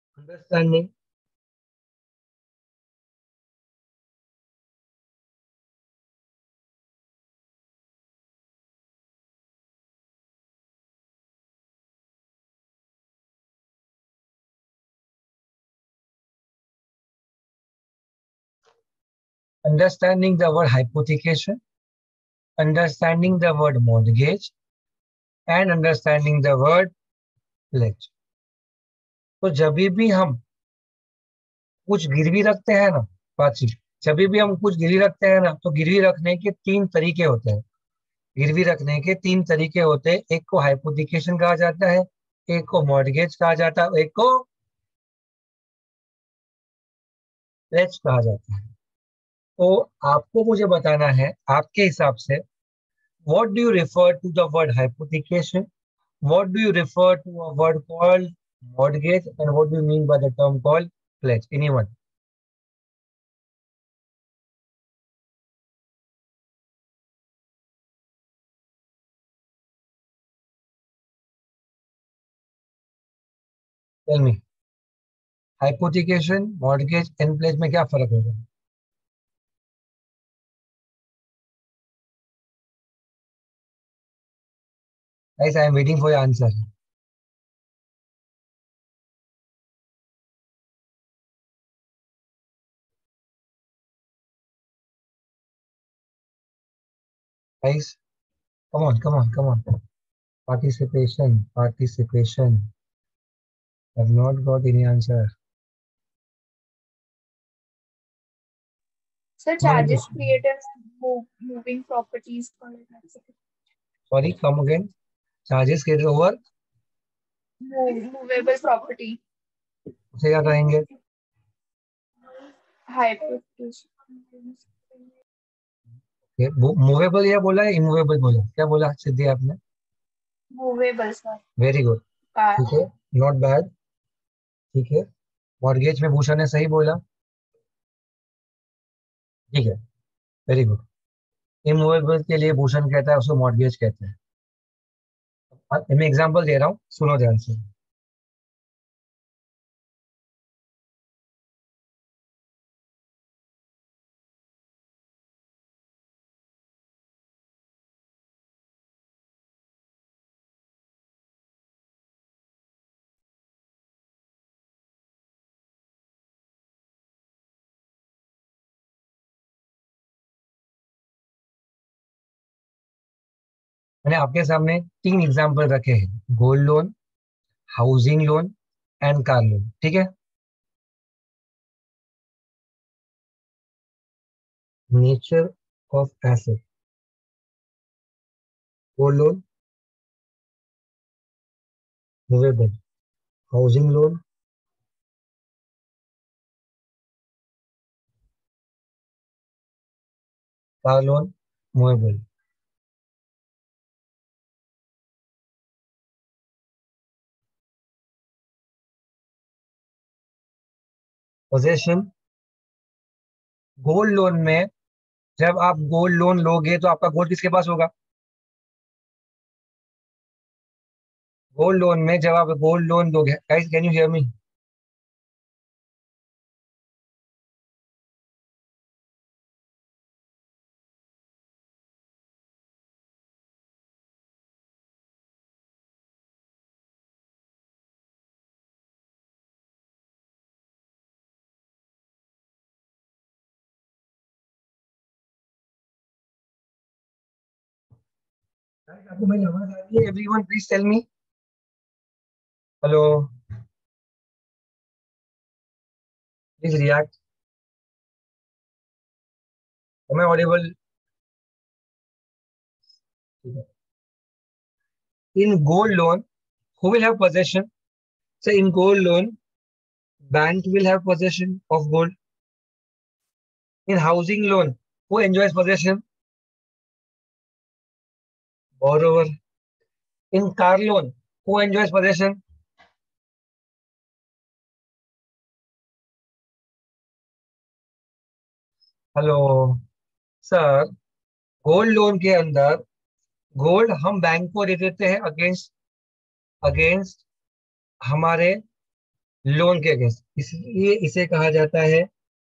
A: Understanding understanding the word hypothecation, understanding the word mortgage and understanding the word pledge. तो जब भी हम कुछ गिरवी रखते हैं ना बातचीत, जब भी हम कुछ गिरवी रखते हैं ना, तो गिरवी रखने के तीन तरीके होते हैं। गिरवी रखने के तीन तरीके होते हैं। एक को हाइपोथिकेशन कहा जाता है, एक को मॉर्गेज कहा जाता है, एक को प्लेज कहा जाता है। तो आपको मुझे बताना है आपके हिसाब से, what do you refer to the word hypothecation, what do you refer to a word called mortgage and what do you mean by the term called pledge? Anyone? Tell me, hypothecation, mortgage and pledge में क्या फर्क होगा? Guys, I am waiting for your answer. Guys, come on, come on, come on. Participation, participation. Have not got any answer.
C: Sir, charges created moving properties called as
A: Sorry, come again. Charges created over,
C: movable property.
A: उसे क्या कहेंगे?
C: Hypothesis.
A: Movable या बोला है immovable बोला? क्या बोला सिद्धि आपने?
C: Movable, sir.
A: Very good,
C: Car.
A: ठीक है, नॉट बैड, ठीक है। मॉर्गेज में भूषण ने सही बोला, ठीक है, वेरी गुड। इमूवेबल के लिए भूषण कहता है, उसको मॉर्गेज कहते हैं। मैं एग्जांपल दे रहा हूँ, सुनो ध्यान से। मैंने आपके सामने तीन एग्जांपल रखे हैं, gold loan, housing loan and car loan, ठीक है। Nature of asset, gold loan movable, housing loan car loan movable. Possession, gold loan में जब आप गोल्ड लोन लोगे तो आपका गोल्ड किसके पास होगा? गोल्ड लोन में जब आप गोल्ड लोन लोगे, guys can you hear me? आपको मेरी आवाज आ रही है? Everyone please tell me. Hello, please react. Am I audible? In gold loan who will have possession? So in gold loan, bank will have possession of gold. In housing loan, who enjoys possession? Borrower. In car loan, who enjoys possession? Hello sir, gold loan के अंदर gold हम bank को दे देते हैं against against हमारे loan के against, इसलिए इसे कहा जाता है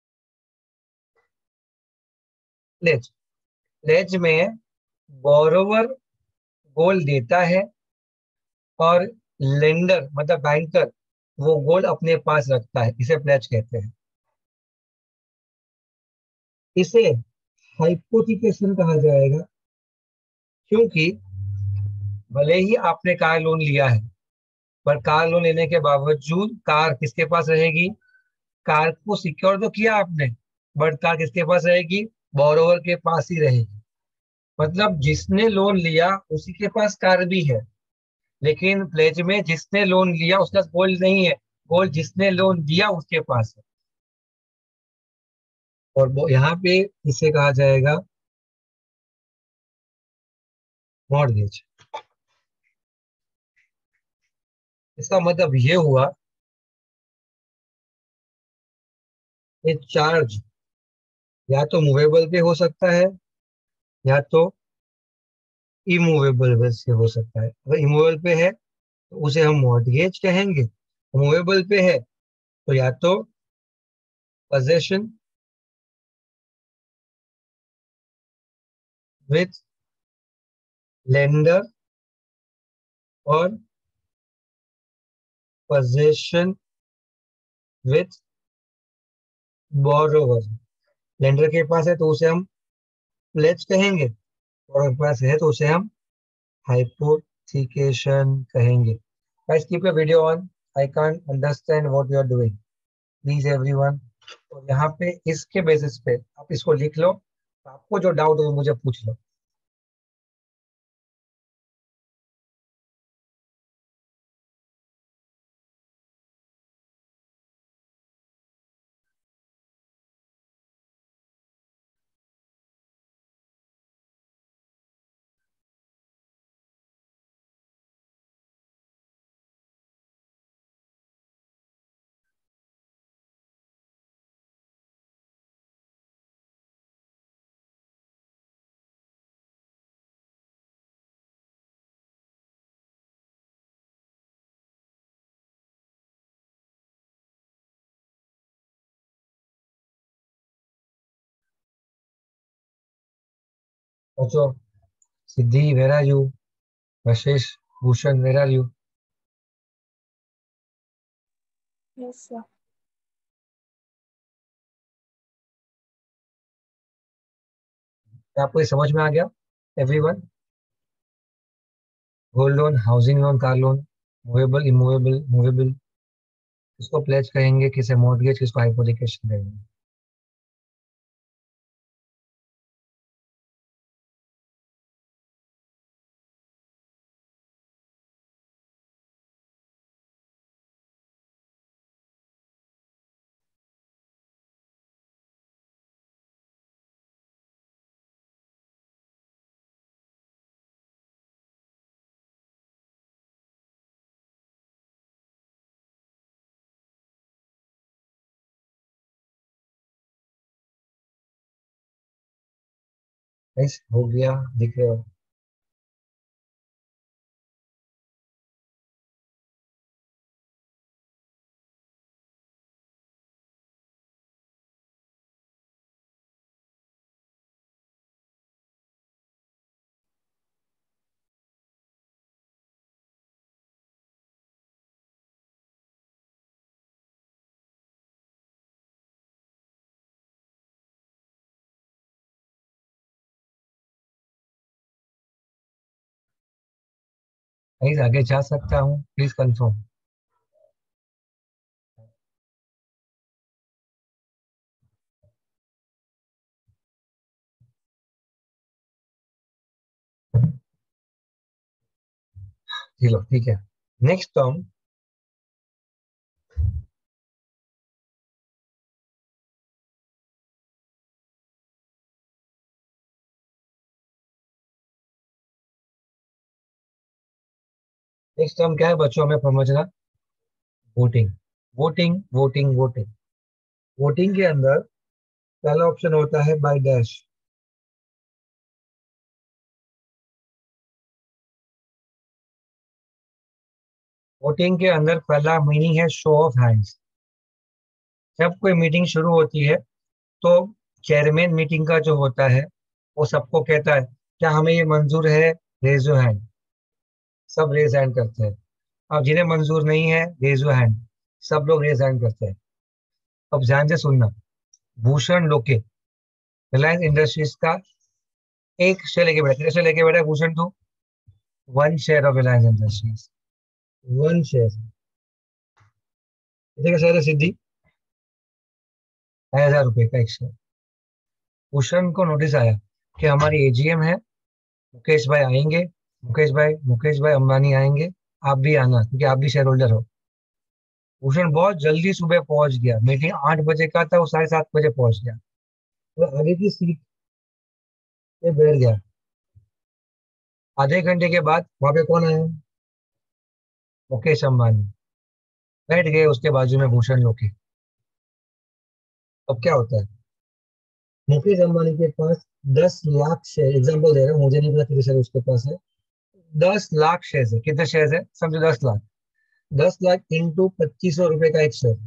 A: प्लेज। प्लेज में बोरोवर गोल्ड देता है और लेंडर मतलब बैंकर वो गोल्ड अपने पास रखता है, इसे प्लेज कहते हैं। इसे हाइपोथिकेशन कहा जाएगा, क्योंकि भले ही आपने कार लोन लिया है, पर कार लोन लेने के बावजूद कार किसके पास रहेगी? कार को सिक्योर तो किया आपने, बट कार किसके पास रहेगी? बोरोवर के पास ही रहेगी। मतलब जिसने लोन लिया उसी के पास कार भी है, लेकिन प्लेज में जिसने लोन लिया उसका गोल्ड नहीं है, गोल्ड जिसने लोन दिया उसके पास है। और वो यहाँ पे इसे कहा जाएगा मॉर्गेज। इसका मतलब ये हुआ कि चार्ज या तो मूवेबल पे हो सकता है या तो इमूवेबल से हो सकता है। अगर इमूवेबल पे है तो उसे हम मॉर्गेज कहेंगे, मूवेबल पे है तो या तो पोजेशन विथ लेंडर और पोजेशन विथ बोरोवर। लेंडर के पास है तो उसे हम प्लेज कहेंगे, और के पास है तो उसे हम हाइपोथिकेशन कहेंगे। Guys keep your video on, I can't understand what you are doing, please everyone. तो यहाँ पे इसके बेसिस पे आप इसको लिख लो, आपको जो डाउट हो वो मुझे पूछ लो। बच्चों, Siddhi where are you? Vashish, Bhushan where are you?
C: Yes, sir.
A: क्या आपको ये समझ में आ गया everyone? Gold loan, housing loan, car loan, movable, immovable, movable, किसको प्लेज कहेंगे, किसे मॉर्गेज, किसको हाइपोथिकेशन कहेंगे? गाइस हो गया? दिख रहे हो? गाइस आगे जा सकता हूँ? Please confirm. चलो ठीक है। नेक्स्ट टर्म, नेक्स्ट टर्म क्या है बच्चों, हमें समझना। Voting, voting, voting, voting. Voting के अंदर पहला ऑप्शन होता है बाय डैश। वोटिंग के अंदर पहला मीनिंग है शो ऑफ हैंड्स। जब कोई मीटिंग शुरू होती है तो चेयरमैन मीटिंग का जो होता है वो सबको कहता है क्या हमें ये मंजूर है, रेज योर हैंड। सब रेज हैंड करते हैं। अब जिन्हें मंजूर नहीं है, रेज योर हैंड। सब लोग रेज हैंड करते हैं। अब ध्यान से सुनना, भूषण लोके, रिलायंस इंडस्ट्रीज का एक शेयर लेके बैठा, कितना शेयर लेके बैठा भूषण? तो 1 share of Reliance Industries, 1 share. कितने का शेयर है सिद्धि? 1000 रुपए का एक शेयर। भूषण को नोटिस आया कि हमारी एजीएम है, मुकेश भाई आएंगे, मुकेश भाई अंबानी आएंगे, आप भी आना क्योंकि आप भी शेयर होल्डर हो। भूषण बहुत जल्दी सुबह पहुंच गया, मीटिंग 8 बजे का था, वो 7:30 बजे पहुंच गया, वो आगे की सीट पे बैठ गया। आधे घंटे के बाद वहां पे कौन आया? मुकेश अंबानी बैठ गए उसके बाजू में भूषण लोग। अब क्या होता है, मुकेश अंबानी के पास 10 लाख शेयर, एग्जांपल दे रहा हूँ, मुझे नहीं पता कितने शेयर उसके पास है, 10 लाख शेयर है। कितने शेयर है समझो? 10 लाख। 10 लाख इंटू 2500 रुपए का एक शेयर।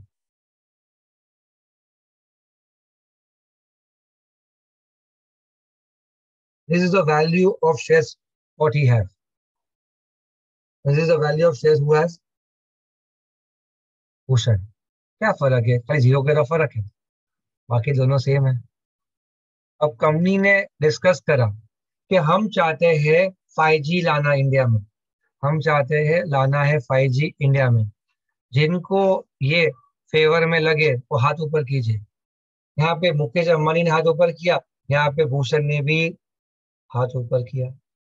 A: This is the value of shares what he have. This is the value of shares who has Bhushan. क्या फर्क है? खाली 0 का फर्क है, बाकी दोनों सेम है। अब कंपनी ने डिस्कस करा कि हम चाहते हैं 5G लाना इंडिया में, हम चाहते हैं लाना है 5G इंडिया में। जिनको ये फेवर में लगे वो हाथ ऊपर कीजिए। यहाँ पे मुकेश अंबानी ने हाथ ऊपर किया, यहाँ पे भूषण ने भी हाथ ऊपर किया।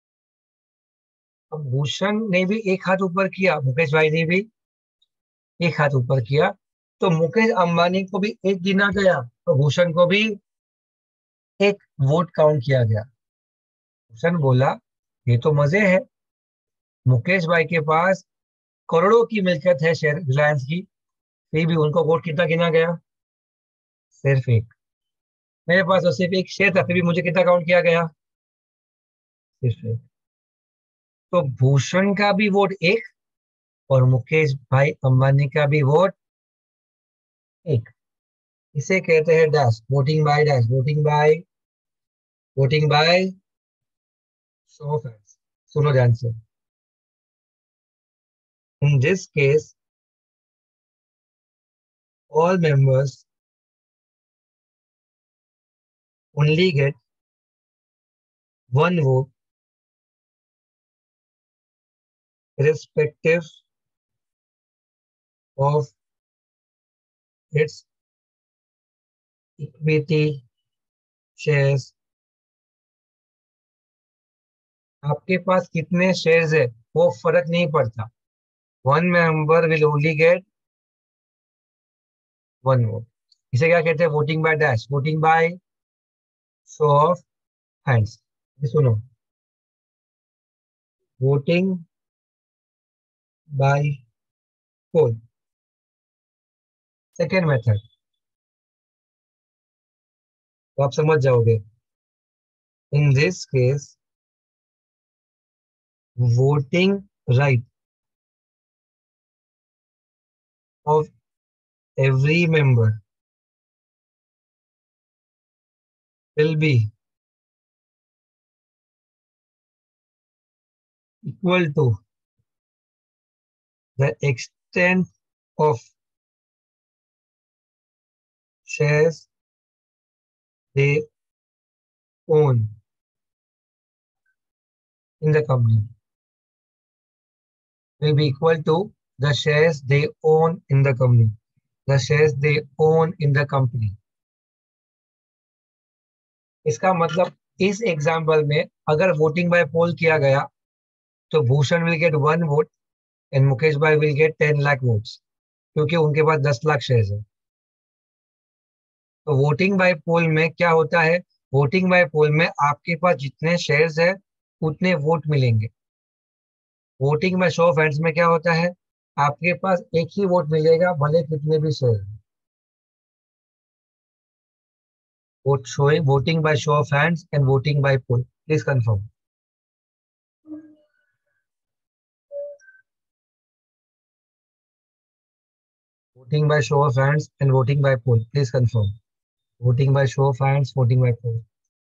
A: अब भूषण ने भी एक हाथ ऊपर किया, मुकेश भाई ने भी एक हाथ ऊपर किया, तो मुकेश अंबानी को भी एक गिना गया तो भूषण को भी एक वोट काउंट किया गया। भूषण बोला ये तो मजे है, मुकेश भाई के पास करोड़ों की मिल्कियत है शेयर रिलायंस की, फिर भी उनको वोट कितना गिना गया? सिर्फ एक। मेरे पास तो सिर्फ एक शेयर था, फिर भी मुझे कितना काउंट किया गया? सिर्फ एक। तो भूषण का भी वोट एक और मुकेश भाई अंबानी का भी वोट एक। इसे कहते हैं dash, voting by dash, voting by show of hands. सुनो ध्यान से। In this case all members only get 1 vote irrespective of its equity shares। आपके पास कितने शेयर्स है वो फर्क नहीं पड़ता, 1 member will only get 1 vote। इसे क्या कहते हैं? Voting by dash, voting by show of hands. सुनो, voting by poll, second method, तो आप समझ जाओगे। In this case voting right of every member will be equal to the extent of shares they own in the company, will be equal to the shares they own in the company, the shares they own in the company। इसका मतलब इस example में अगर voting by पोल किया गया तो Bhushan will get 1 vote and Mukesh भाई will gate 10 lakh votes, क्योंकि उनके पास 10 लाख शेयर्स है। तो वोटिंग बाय पोल में क्या होता है? वोटिंग बाय पोल में आपके पास जितने शेयर्स है उतने वोट मिलेंगे। Voting by show of hands में क्या होता है? आपके पास एक ही वोट मिलेगा भले कितने भी share. Vote showing, voting by show of hands and voting by poll, please confirm. Voting by show of hands and voting by poll, please confirm. Voting by show of hands, voting by poll।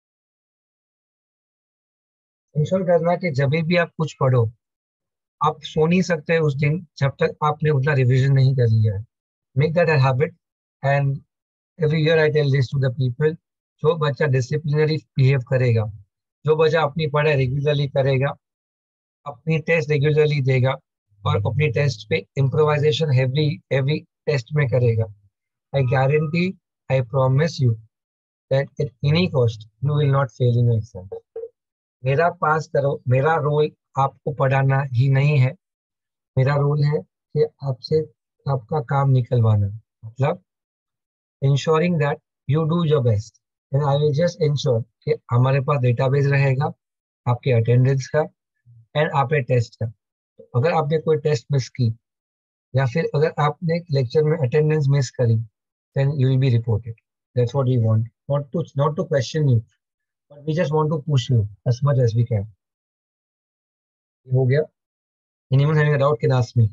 A: Ensure करना कि जब भी आप कुछ पढ़ो आप सो नहीं सकते उस दिन जब तक आपने उतना रिवीजन नहीं कर लिया है। Make that a habit and every year I tell this to the people जो बच्चा डिसिप्लिनरी बिहेव करेगा, जो बच्चा अपनी पढ़ाई रेगुलरली करेगा, अपनी टेस्ट रेगुलरली देगा और अपनी टेस्ट पे इम्प्रोवाइजेशन हैवी हैवी टेस्ट में करेगा, I guarantee, I promise you that at any cost you will not fail in exam. मेरा पास करो, मेरा रोल आपको पढ़ाना ही नहीं है, मेरा रोल है कि आपसे आपका काम निकलवाना, मतलब ensuring that you do your best and I will just ensure कि हमारे पास डेटाबेस रहेगा आपके अटेंडेंस का एंड आपके टेस्ट का। अगर आपने कोई टेस्ट मिस की या फिर अगर आपने लेक्चर में अटेंडेंस मिस करी, then you will be reported. That's what we want, not to question you, but we just want to push you as much as we can। ये हो गया। Anyone having a doubt can ask me।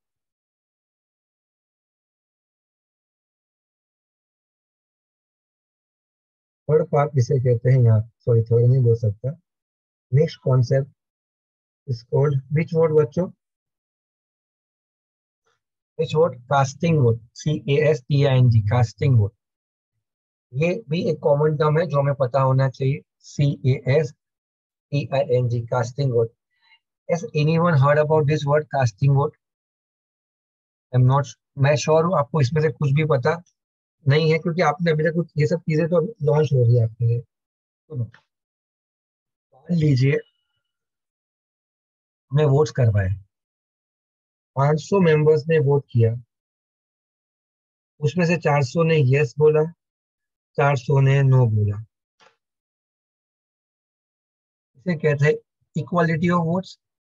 A: Third part इसे कहते हैं यहाँ, sorry third नहीं बोल सकता, next concept is called which word बच्चों, which word, casting word, CASTING, casting word. ये भी एक कॉमन टर्म है जो हमें पता होना चाहिए, CASTING, casting word. Has anyone heard about this word casting vote? I'm not, मैं श्योर हूँ आपको इसमें से कुछ भी पता नहीं है, क्योंकि आपने अभी तक कुछ ये सब चीजें तो लॉन्च हो रही है आपके लिए। सुनो, मान लीजिए हमने वोट करवाए, 500 मेंबर्स ने वोट किया, उसमें से 400 ने यस बोला, 400 ने नो बोला। इसे कहते हैं इक्वालिटी ऑफ वोट्स।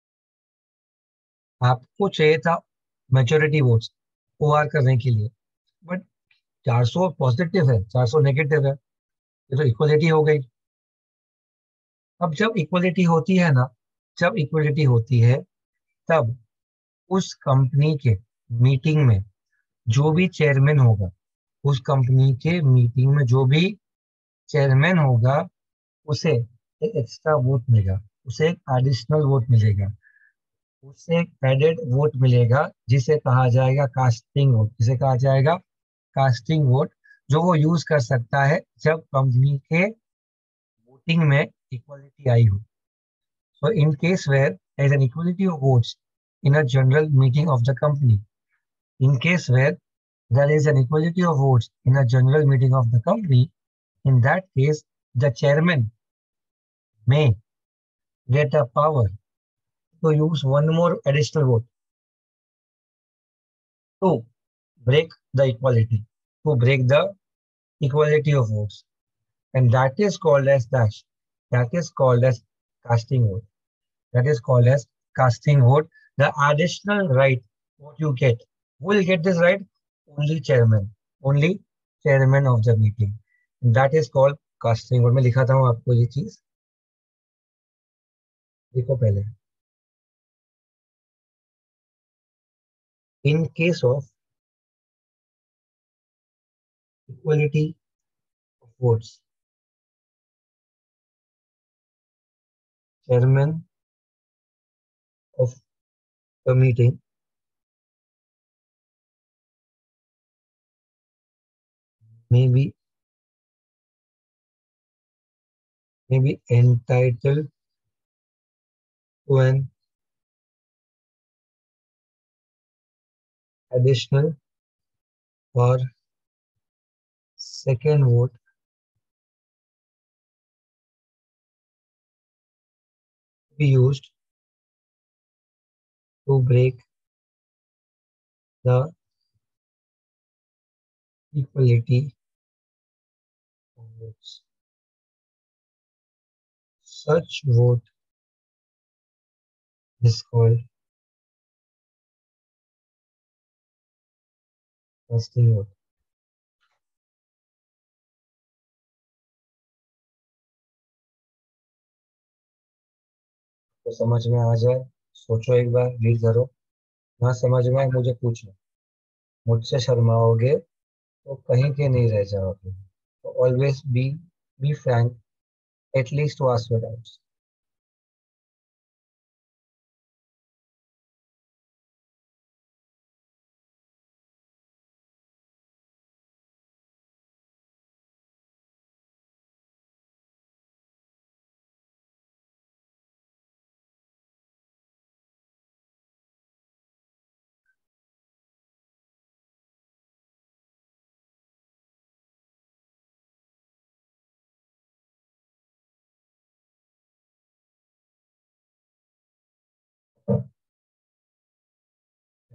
A: आपको चाहिए था मेजोरिटी वोट्स ओआर करने के लिए, बट 400 पॉजिटिव है, 400 नेगेटिव है, ये तो इक्वालिटी हो गई। अब जब इक्वलिटी होती है ना, जब इक्वलिटी होती है तब उस कंपनी के मीटिंग में जो भी चेयरमैन होगा, उस कंपनी के मीटिंग में जो भी चेयरमैन होगा, उसे एक एक्स्ट्रा वोट मिलेगा, उसे एक एडिशनल वोट मिलेगा, उसे एक एडेड वोट मिलेगा, जिसे कहा जाएगा कास्टिंग वोट, जिसे कहा जाएगा कास्टिंग वोट, जो वो यूज कर सकता है जब कंपनी के वोटिंग में इक्वलिटी आई हो। So in case where there is an equality of votes in a general meeting of the company, in case where there is an equality of votes in a general meeting of the company, in that case, the chairman may get a power to use one more additional vote to break the equality, to break the equality of votes. And that is called as dash. That is called as casting vote. That is called as casting vote. The additional right what you get, who will get this right? Only chairman of the meeting. And that is called casting vote। मैं लिखाता हूँ आपको ये चीज, देखो पहले। In case of equality of votes, chairman of the meeting may be entitled to an additional or second vote to be used to break the equality of votes. Such vote is called casting vote। तो समझ में आ जाए, सोचो एक बार, read करो, ना समझ में आए मुझे पूछो, मुझसे शर्माओगे तो कहीं के नहीं रह जाओगे। तो always be frank, at least to ask your doubts.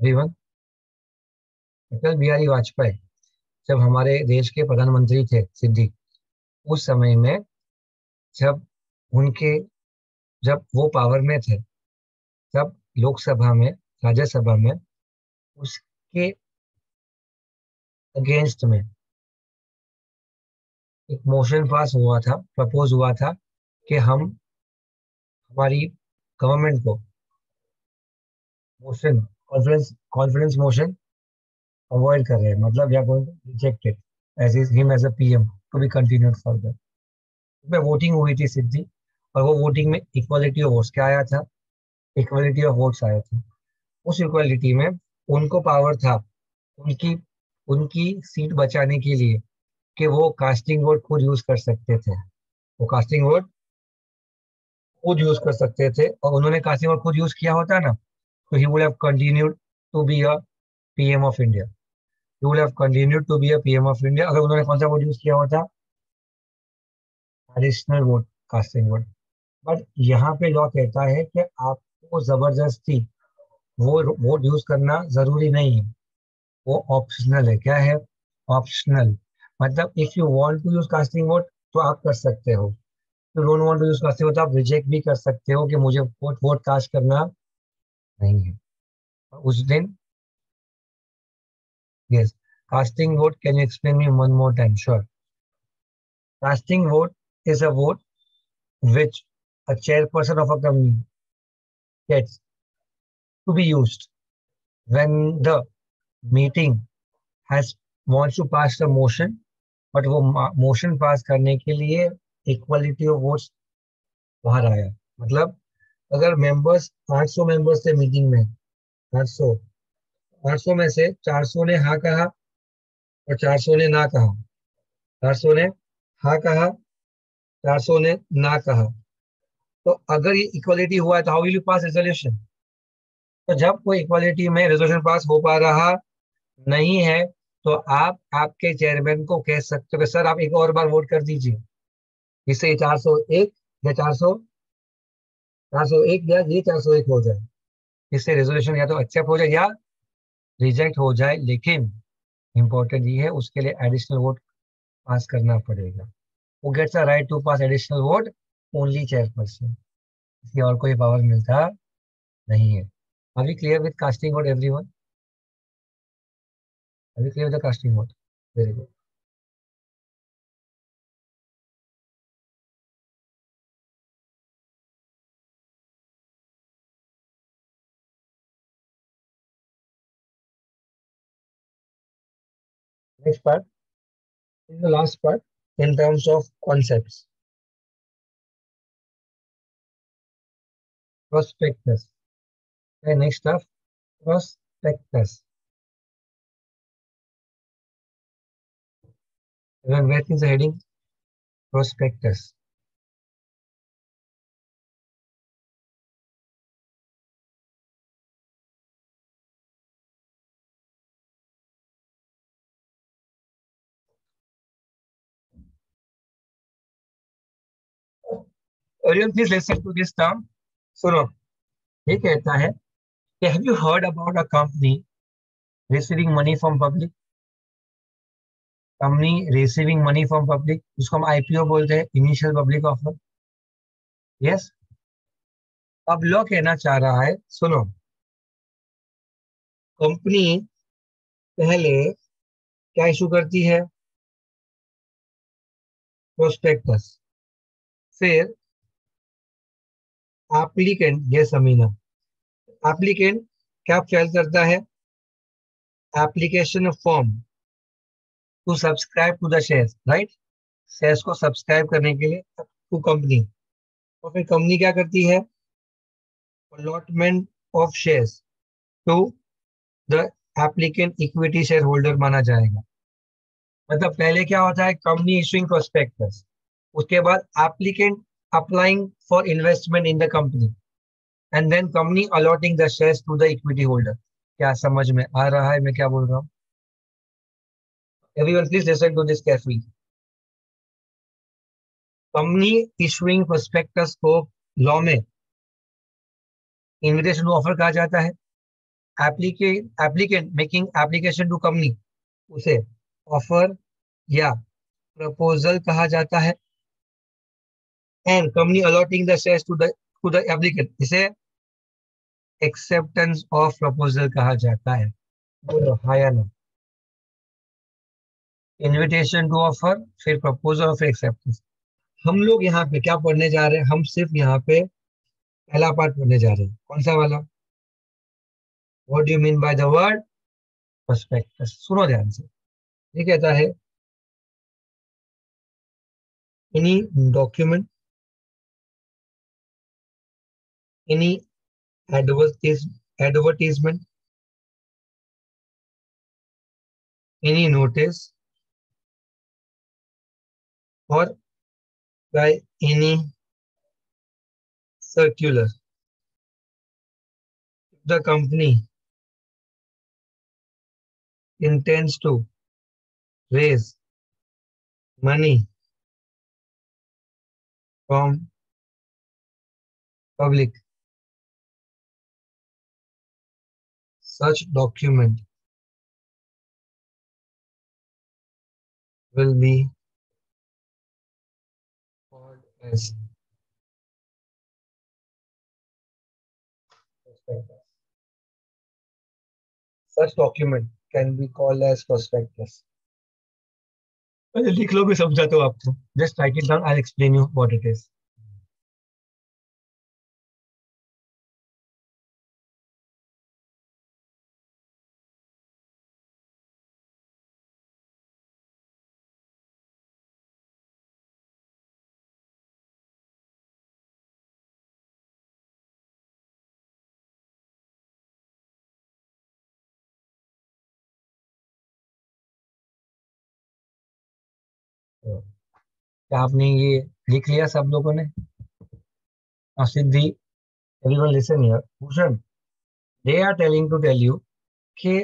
A: Everyone, Atal Bihari Vajpayee जब हमारे देश के प्रधानमंत्री थे सिद्धि, उस समय में जब उनके जब वो पावर में थे, तब लोकसभा में, राज्यसभा में उसके अगेंस्ट में एक मोशन पास हुआ था, प्रपोज हुआ था कि हम हमारी गवर्नमेंट को मोशन कॉन्फिडेंस मोशन अवॉइड कर रहे हैं, मतलब we are going to reject it as is him as a PM to be continued further. उसमें वोटिंग हुई थी सिद्धि, और वो वोटिंग में इक्वालिटी ऑफ वोट्स क्या आया था, इक्वालिटी ऑफ वोट्स आया था। उस इक्वालिटी में उनको पावर था उनकी उनकी सीट बचाने के लिए कि वो कास्टिंग वोट खुद यूज कर सकते थे, वो कास्टिंग वोट खुद यूज कर सकते थे, और उन्होंने कास्टिंग वोट खुद यूज किया होता ना, तो he would have continued to be a PM of India, he would have continued to be a PM of India अगर उन्होंने कौन सा वोट यूज किया होता, additional vote, casting vote. But यहाँ पे लॉ कहता है कि आपको जबरदस्ती वो वोट यूज करना जरूरी नहीं है, वो ऑप्शनल है। क्या है? ऑप्शनल। मतलब if you want to use casting vote तो आप कर सकते हो, you don't want to use casting vote तो आप रिजेक्ट भी कर सकते हो कि मुझे वोट कास्ट करना नहीं है। उस दिन, yes, casting vote, can you explain me one more time? Sure. Casting vote is a vote which a chairperson of a company gets to be used when the meeting has wants to pass a motion, but वो motion pass करने के लिए equality of votes बाहर आया। मतलब अगर members 800 members थे meeting में, 800 800 में से 400 ने हाँ कहा और 400 ने ना कहा, 400 ने हाँ कहा, 400 ने ना कहा, तो अगर ये इक्वालिटी हुआ है तो how will you pass resolution? तो जब कोई इक्वालिटी में रेजोल्यूशन पास हो पा रहा नहीं है, तो आप आपके चेयरमैन को कह सकते हो कि सर आप एक और बार वोट कर दीजिए, जिससे ये 401 या 401 या ये 401 हो जाए, इससे रेजोल्यूशन या तो एक्सेप्ट हो जाए या रिजेक्ट हो जाए। लेकिन इंपॉर्टेंट ये है, उसके लिए एडिशनल वोट पास करना पड़ेगा। वो gets a right to pass additional vote only chairperson, इसकी और कोई पावर मिलता नहीं है। Are we clear with casting vote, everyone? Are we clear with the casting vote? Very good. Next part is the last part in terms of concepts. Prospectus. Okay, next up, prospectus. Everyone, where is the heading? Prospectus. Everyone, please listen to this term. सुनो, ये कहता है कि have you heard about a company receiving money from public? Company receiving money from public, जिसको हम IPO बोलते हैं, initial public offer. Yes, अब लॉ कहना चाह रहा है, सुनो, कंपनी पहले क्या इशू करती है? प्रोस्पेक्टस। फिर एप्लीकेंट, ये समीना, एप्लीकेंट क्या फाइल करता है? Application form to subscribe to the shares, right? Shares को सब्सक्राइब करने के लिए टू कंपनी, और फिर कंपनी क्या करती है? Allotment of shares to the applicant, equity share holder माना जाएगा। मतलब पहले क्या होता है? कंपनी इशूइंग प्रोस्पेक्टस, उसके बाद applicant applying for investment in the company, and then company allotting the shares to the equity holder. क्या समझ में आ रहा है मैं क्या बोल रहा हूँ? Everyone please listen to this carefully. Company issuing prospectus को लॉ में इन्विटेशन टू ऑफर कहा जाता है, applicant making application to company, उसे ऑफर या प्रपोजल कहा जाता है। And company allotting the shares to the applicant, इसे एक्सेप्टेंस ऑफ प्रपोजल कहा जाता है। बोलो हाँ या ना। इनविटेशन टू ऑफर, फिर प्रपोजल और फिर एक्सेप्टेंस। हम लोग यहाँ पे क्या पढ़ने जा रहे हैं? हम सिर्फ यहाँ पे पहला पार्ट पढ़ने जा रहे हैं। कौन सा वाला? What do you mean by the word prospectus? सुनो ध्यान से। ये कहता है any document, any advertisement, any notice, or by any circular. The company intends to raise money from public, such document will be called as prospectus. Such document can be called as prospectus. लिख लो, मैं समझाता हूँ आपको. Just write it down. I'll explain you what it is. क्या आपने ये लिख लिया सब लोगों ने? सिद्धि, everyone listen here. Bhushan, they are telling to tell you कि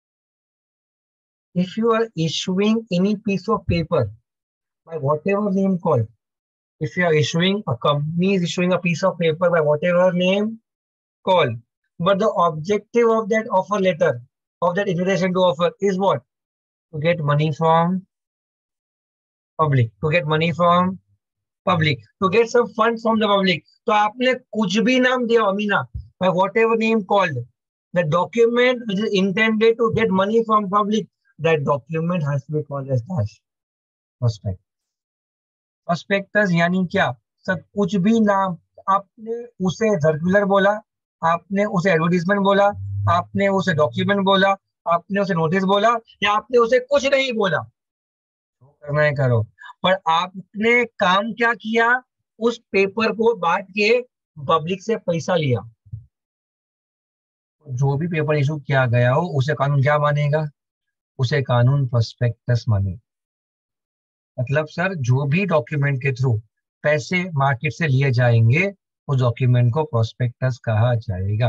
A: if you are issuing any piece of paper by whatever name called, if you are issuing, a company is issuing a piece of paper by whatever name called, but the objective of that offer letter, of that invitation to offer is what? To get money from public, to get money from public, to get some funds from the public. तो आपने कुछ भी नाम दिया Amina, by whatever name called, the document which is intended to get money from public, that document has to be called as dash prospect. Prospectus यानी क्या? Sir कुछ भी नाम, आपने उसे सर्कुलर बोला, आपने उसे एडवर्टीजमेंट बोला, आपने उसे डॉक्यूमेंट बोला, आपने उसे नोटिस बोला, या आपने उसे कुछ नहीं बोला, करना है करो, पर आपने काम क्या किया? उस पेपर को बांट के पब्लिक से पैसा लिया। जो भी पेपर इशू किया गया हो उसे कानून क्या मानेगा? उसे कानून प्रोस्पेक्टस मानेगा। मतलब सर जो भी डॉक्यूमेंट के थ्रू पैसे मार्केट से लिए जाएंगे उस डॉक्यूमेंट को प्रोस्पेक्टस कहा जाएगा।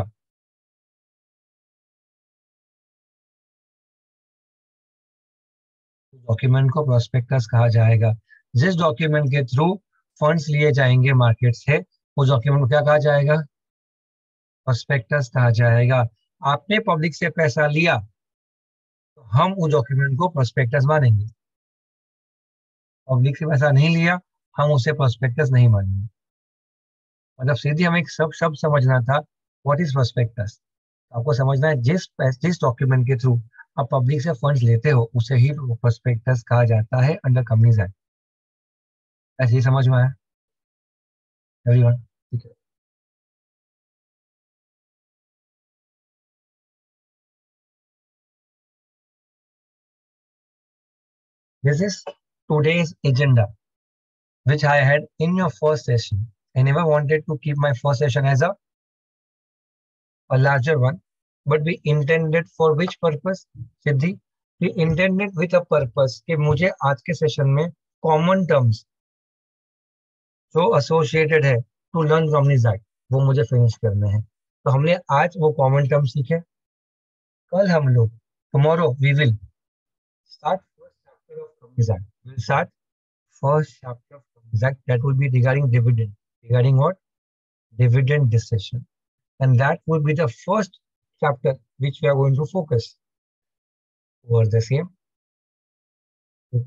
A: डॉक्यूमेंट को प्रोस्पेक्टस कहा जाएगा। जिस डॉक्यूमेंट के थ्रू फंड्स लिए जाएंगे मार्केट से उस डॉक्यूमेंट को क्या कहा जाएगा? प्रोस्पेक्टस कहा जाएगा। आपने पब्लिक से पैसा लिया तो हम उस डॉक्यूमेंट को प्रोस्पेक्टस मानेंगे। पब्लिक से पैसा नहीं लिया, हम उसे प्रोस्पेक्टस नहीं मानेंगे। मतलब सीधी हमें एक सब शब्द समझना था, व्हाट इज प्रोस्पेक्टस। आपको समझना है जिस डॉक्यूमेंट के थ्रू आप पब्लिक से फंड्स लेते हो उसे ही प्रोस्पेक्टस कहा जाता है अंडर कंपनीज एक्ट। ऐसे ही समझ में आया एवरीवन? ठीक है। This is today's agenda, which I had in your first session. I never wanted to keep my first session as a larger one, but we intended for which purpose, Siddhi? We intended with a purpose कि मुझे आज के session में common terms जो associated है to learn from this act वो मुझे finish करने हैं। तो हमने आज वो common terms सीखे। कल हम लोग tomorrow we will start first chapter of Companies Act. We'll start first chapter of Companies Act that will be regarding dividend. Regarding what? Dividend decision. And that will be the first chapter which we are going to focus over the same. तो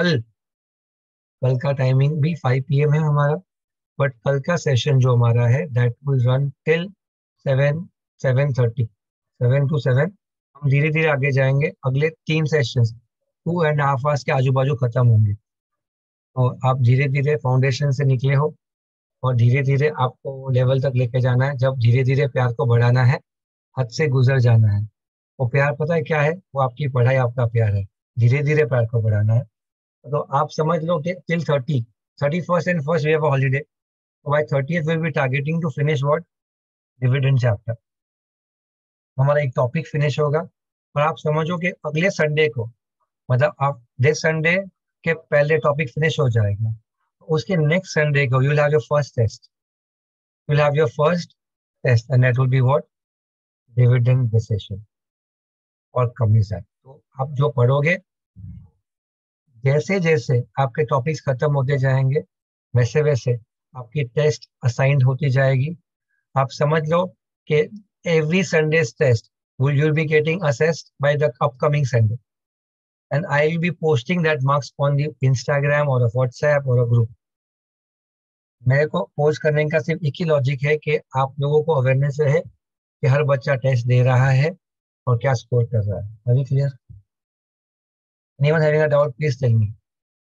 A: कल का timing भी 5 PM है हमारा, but कल का session जो हमारा है that will run till 7:30 7 to 7. हम धीरे धीरे आगे जाएंगे. अगले 3 सेशंस 2.5 आवर्स के आजू बाजू खत्म होंगे. और आप धीरे धीरे फाउंडेशन से निकले हो और धीरे धीरे आपको लेवल तक लेके जाना है. जब धीरे धीरे प्यार को बढ़ाना है, हद से गुजर जाना है. वो प्यार पता है क्या है? वो आपकी पढ़ाई, आपका प्यार है. धीरे धीरे प्यार को बढ़ाना है. तो आप समझ लो कि till 31st and 1st we have a holiday. So by 30th we'll be targeting to finish what? Dividend chapter. हमारा एक टॉपिक फिनिश होगा और आप समझो कि अगले संडे को, मतलब आप दिस संडे के पहले टॉपिक फिनिश हो जाएगा. उसके नेक्स्ट संडे को you'll have your first test. You'll have your first test and that will be what? Dividend decision और कमीशन. तो आप जो पढ़ोगे, जैसे जैसे आपके टॉपिक्स खत्म होते जाएंगे, वैसे वैसे आपकी टेस्ट असाइंड होती जाएगी. आप समझ लो कि every Sunday's test you'll be getting assessed by the upcoming Sunday, and I will be posting that marks on the Instagram or a WhatsApp or a group. मेरे को पोस्ट करने का सिर्फ एक ही लॉजिक है कि आप लोगों को अवेयरनेस है कि हर बच्चा टेस्ट दे रहा है और क्या स्कोर कर रहा है. अभी clear? Anyone having a doubt, please tell me.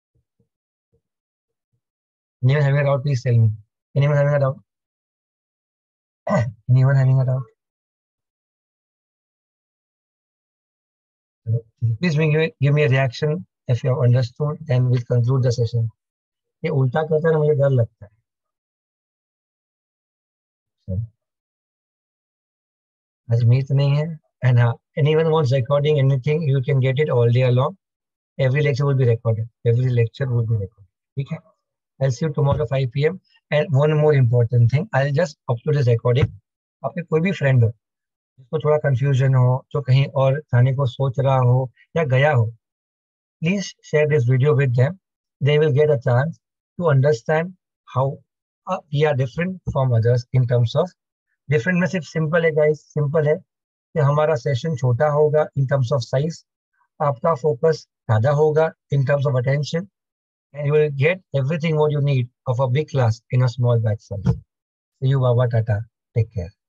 A: Anyone having a doubt, please tell me. Anyone having a doubt? Anyone having a doubt? Please give me a reaction if you have understood, and we'll conclude the session. ये उल्टा करता है ना, मुझे डर लगता है. आज मीट नहीं है. And anyone wants recording anything, you can get it all day long. Every lecture will be recorded. Every lecture will be recorded. ठीक है? I'll see you tomorrow 5 PM. And one more important thing, I'll just upload this recording. आपके कोई भी friend हो जिसको थोड़ा confusion हो, जो कहीं और जाने को सोच रहा हो या गया हो, please share this video with them. They will get a chance to understand how we are different from others in terms of different. में सिर्फ सिंपल है गाइस, सिंपल है कि हमारा सेशन छोटा होगा in terms of size, आपका focus ज़्यादा होगा in terms of attention, and you will get everything what you need of a big class in a small batch size. See you, Baba, Tata. Take care.